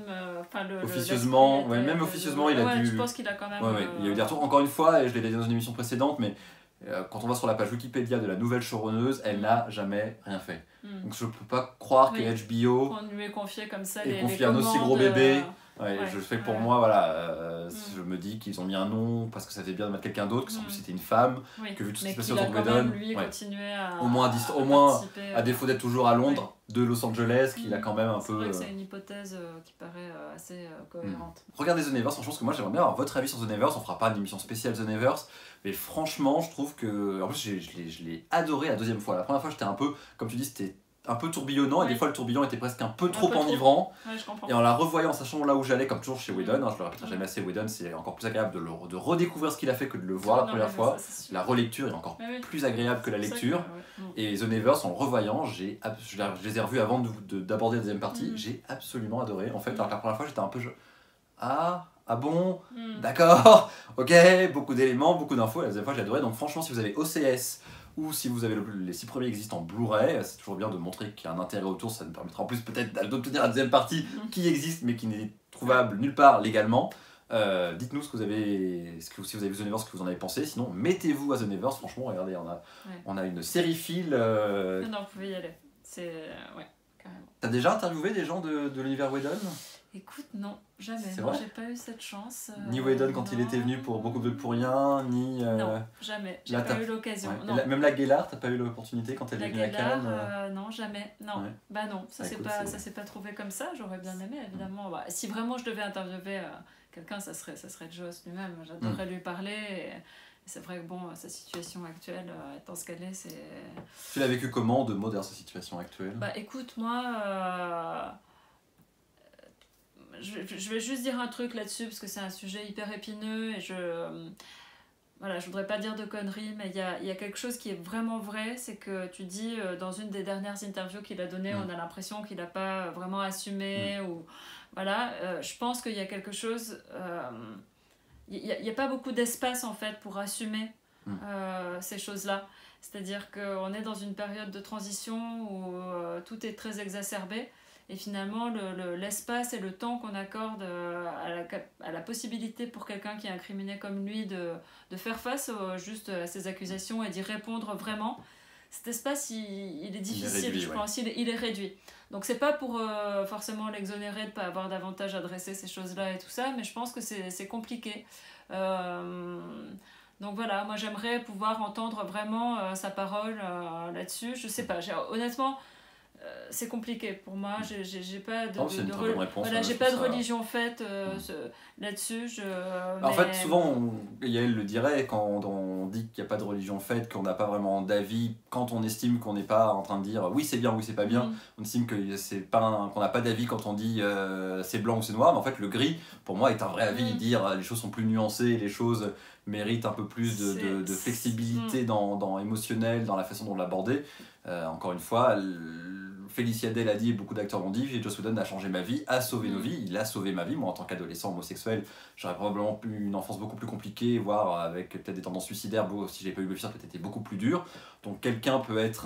officieusement, il a dû... Je pense qu'il a quand même... il y a eu des retours, encore une fois, et je l'ai dit dans une émission précédente, mais quand on va sur la page Wikipédia de la nouvelle showrunneuse, elle n'a jamais rien fait. Donc je peux pas croire que HBO... On lui ait confié comme ça les commandes... un aussi gros bébé. Je fais pour moi, voilà, je me dis qu'ils ont mis un nom parce que ça fait bien de mettre quelqu'un d'autre, que en plus c'était une femme, que vu tout ce qui se passait autour de Whedon, au moins à défaut d'être toujours à Londres, de Los Angeles, qu'il a quand même un peu... C'est vrai que c'est une hypothèse qui paraît assez cohérente. Regardez The Nevers, franchement, parce que moi j'aimerais bien avoir votre avis sur The Nevers, on fera pas une émission spéciale The Nevers, mais franchement je trouve que... En plus je l'ai adoré la deuxième fois, la première fois j'étais un peu, comme tu dis, c'était un peu tourbillonnant, et des fois le tourbillon était presque un peu trop enivrant, et en la revoyant, en sachant là où j'allais, comme toujours chez Whedon, je le répéterai jamais assez, Whedon c'est encore plus agréable de redécouvrir ce qu'il a fait que de le voir la première fois, la relecture est encore plus agréable que la lecture, et The Nevers en le revoyant, je les ai revus avant d'aborder la deuxième partie, j'ai absolument adoré, en fait, alors que la première fois j'étais un peu... Ah bon, d'accord, ok, beaucoup d'éléments, beaucoup d'infos, et la deuxième fois j'ai adoré, donc franchement si vous avez OCS, ou si vous avez les 6 premiers existent en Blu-ray, c'est toujours bien de montrer qu'il y a un intérêt autour, ça nous permettra en plus peut-être d'obtenir la deuxième partie qui existe mais qui n'est trouvable nulle part légalement. Dites-nous si vous avez vu The Nevers, ce que vous en avez pensé, sinon mettez-vous à The Nevers, franchement regardez, on a une série fil... Non, vous pouvez y aller, c'est... ouais, carrément. T'as déjà interviewé des gens de l'univers Whedon ? Écoute, non, jamais. C'est Non, vrai j'ai pas eu cette chance. Ni Whedon quand il était venu pour Beaucoup de pour rien, ni... Non, jamais. J'ai là, pas eu l'occasion. Ouais. Non. Même la Gellar, t'as pas eu l'opportunité quand elle est venue à Cannes Non, jamais. Non. Ouais. Bah non, ça Écoute, s'est pas trouvé comme ça. J'aurais bien aimé, évidemment. Bah, si vraiment je devais interviewer quelqu'un, ça serait Joss lui-même. J'adorerais lui parler. Et c'est vrai que bon, sa situation actuelle, étant ce qu'elle est, c'est... Tu l'as vécu comment, de mots, derrière sa situation actuelle? Bah écoute, moi... Je vais juste dire un truc là-dessus parce que c'est un sujet hyper épineux et voilà, je voudrais pas dire de conneries, mais il y a quelque chose qui est vraiment vrai, c'est que tu dis dans une des dernières interviews qu'il a données, on a l'impression qu'il n'a pas vraiment assumé ou voilà, je pense qu'il y a quelque chose, il y a pas beaucoup d'espace en fait pour assumer ces choses-là. C'est-à-dire qu'on est dans une période de transition où tout est très exacerbé. Et finalement, l'espace et le temps qu'on accorde à la possibilité pour quelqu'un qui est incriminé comme lui de faire face juste à ces accusations et d'y répondre vraiment, cet espace, il est difficile, réduit, je pense. Il est réduit. Donc, c'est pas pour forcément l'exonérer de ne pas avoir davantage adressé ces choses-là et tout ça, mais je pense que c'est compliqué. Donc voilà, moi, j'aimerais pouvoir entendre vraiment sa parole là-dessus. Je sais pas, honnêtement... c'est compliqué pour moi, j'ai pas de, c'est une très bonne réponse, voilà, j'ai pas de religion faite là-dessus. En fait, souvent, Yael le dirait, quand on dit qu'il n'y a pas de religion faite, qu'on n'a pas vraiment d'avis, quand on estime qu'on n'est pas en train de dire oui c'est bien, oui c'est pas bien, on estime que qu'on n'a pas d'avis quand on dit c'est blanc ou c'est noir, mais en fait le gris, pour moi, est un vrai avis, dire les choses sont plus nuancées, les choses méritent un peu plus de flexibilité dans émotionnel, dans la façon dont l'aborder. Encore une fois, Félicia Day l'a dit et beaucoup d'acteurs l'ont dit, Joss Whedon a changé ma vie, a sauvé nos vies, il a sauvé ma vie. Moi en tant qu'adolescent homosexuel, j'aurais probablement eu une enfance beaucoup plus compliquée, voire avec peut-être des tendances suicidaires, si j'avais pas eu Buffy ça peut-être été beaucoup plus dur. Donc quelqu'un peut être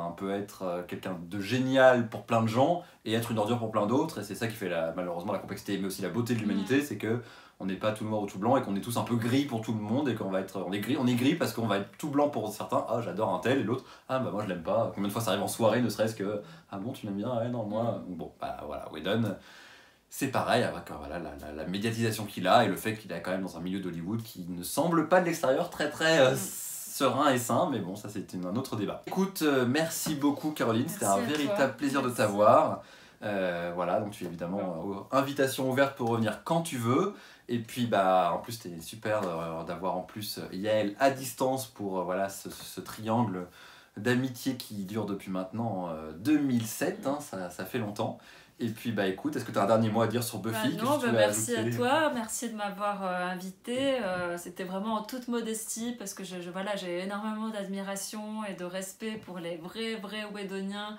quelqu'un de génial pour plein de gens et être une ordure pour plein d'autres, et c'est ça qui fait malheureusement la complexité mais aussi la beauté de l'humanité, c'est que on n'est pas tout noir ou tout blanc et qu'on est tous un peu gris pour tout le monde et qu'on va être on est gris parce qu'on va être tout blanc pour certains, ah j'adore un tel, et l'autre ah bah moi je l'aime pas. Combien de fois ça arrive en soirée, ne serait-ce que ah bon tu l'aimes bien, ouais non moi bon bah voilà. Whedon c'est pareil avec voilà la médiatisation qu'il a et le fait qu'il est quand même dans un milieu d'Hollywood qui ne semble pas de l'extérieur très serein et sain, mais bon ça c'est un autre débat. Écoute, merci beaucoup Caroline, c'était un véritable plaisir de t'avoir. Voilà, donc tu es évidemment invitation ouverte pour revenir quand tu veux. Et puis bah en plus c'était super d'avoir en plus Yael à distance pour voilà ce triangle d'amitié qui dure depuis maintenant 2007, hein, ça fait longtemps. Et puis bah écoute, est-ce que tu as un dernier mot à dire sur Buffy? Merci à toi, merci de m'avoir invité. C'était vraiment en toute modestie parce que voilà, j'ai énormément d'admiration et de respect pour les vrais Whedoniens.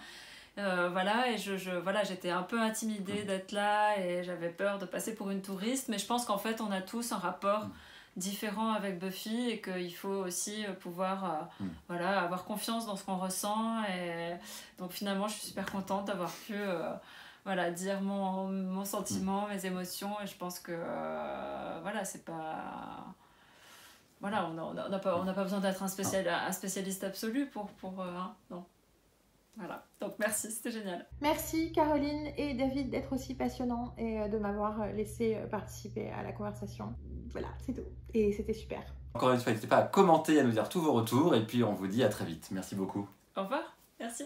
Voilà, et voilà, j'étais un peu intimidée d'être là et j'avais peur de passer pour une touriste, mais je pense qu'en fait on a tous un rapport différent avec Buffy et qu'il faut aussi pouvoir voilà, avoir confiance dans ce qu'on ressent, et donc finalement je suis super contente d'avoir pu voilà, dire mon sentiment, mes émotions, et je pense que voilà, c'est pas... Voilà, on n'a pas besoin d'être un spécialiste absolu pour non. Voilà, donc merci, c'était génial. Merci Caroline et David d'être aussi passionnants et de m'avoir laissé participer à la conversation. Voilà, c'est tout. Et c'était super. Encore une fois, n'hésitez pas à commenter, à nous dire tous vos retours, et puis on vous dit à très vite. Merci beaucoup. Au revoir, merci.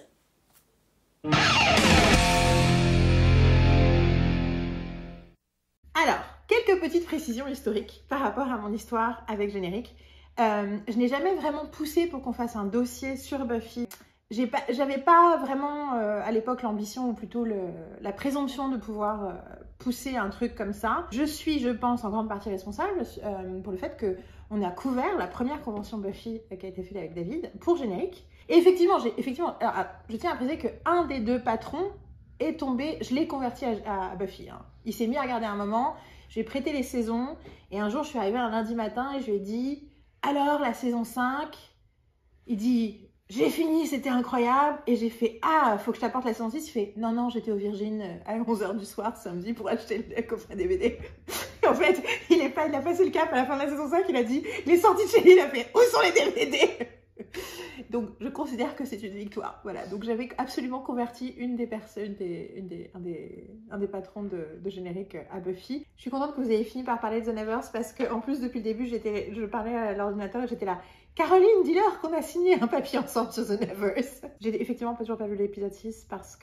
Alors, quelques petites précisions historiques par rapport à mon histoire avec Générique. Je n'ai jamais vraiment poussé pour qu'on fasse un dossier sur Buffy. J'avais pas vraiment à l'époque l'ambition ou plutôt la présomption de pouvoir pousser un truc comme ça. Je suis, je pense, en grande partie responsable pour le fait qu'on a couvert la première convention Buffy qui a été faite avec David pour Générique. Et effectivement, alors, je tiens à préciser qu'un des deux patrons est tombé, je l'ai converti à Buffy. Hein. Il s'est mis à regarder un moment, je lui ai prêté les saisons, et un jour je suis arrivée un lundi matin et je lui ai dit « Alors, la saison 5 ?» Il dit « J'ai fini, c'était incroyable !» Et j'ai fait « Ah, faut que je t'apporte la saison 6 ?» Il fait « Non, non, j'étais au Virgin à 11h du soir samedi pour acheter le coffret DVD. » En fait, il a passé le cap à la fin de la saison 5, il a dit « Les sorties de chez lui !» Il a fait « Où sont les DVD ?» Donc je considère que c'est une victoire. Voilà, donc j'avais absolument converti une des personnes, un des patrons de générique à Buffy. Je suis contente que vous ayez fini par parler de The Nevers parce que en plus depuis le début je parlais à l'ordinateur et j'étais là. Caroline, dis-leur qu'on a signé un papier ensemble sur The Nevers. J'ai effectivement toujours pas vu l'épisode 6 parce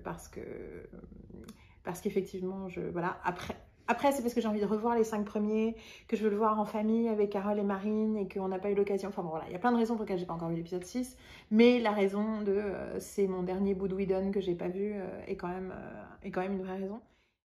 qu'effectivement, voilà, après, c'est parce que j'ai envie de revoir les 5 premiers, que je veux le voir en famille avec Carole et Marine et qu'on n'a pas eu l'occasion. Enfin bon, voilà, il y a plein de raisons pour lesquelles j'ai pas encore vu l'épisode 6. Mais la raison de c'est mon dernier bout de Whedon que j'ai pas vu est quand même une vraie raison.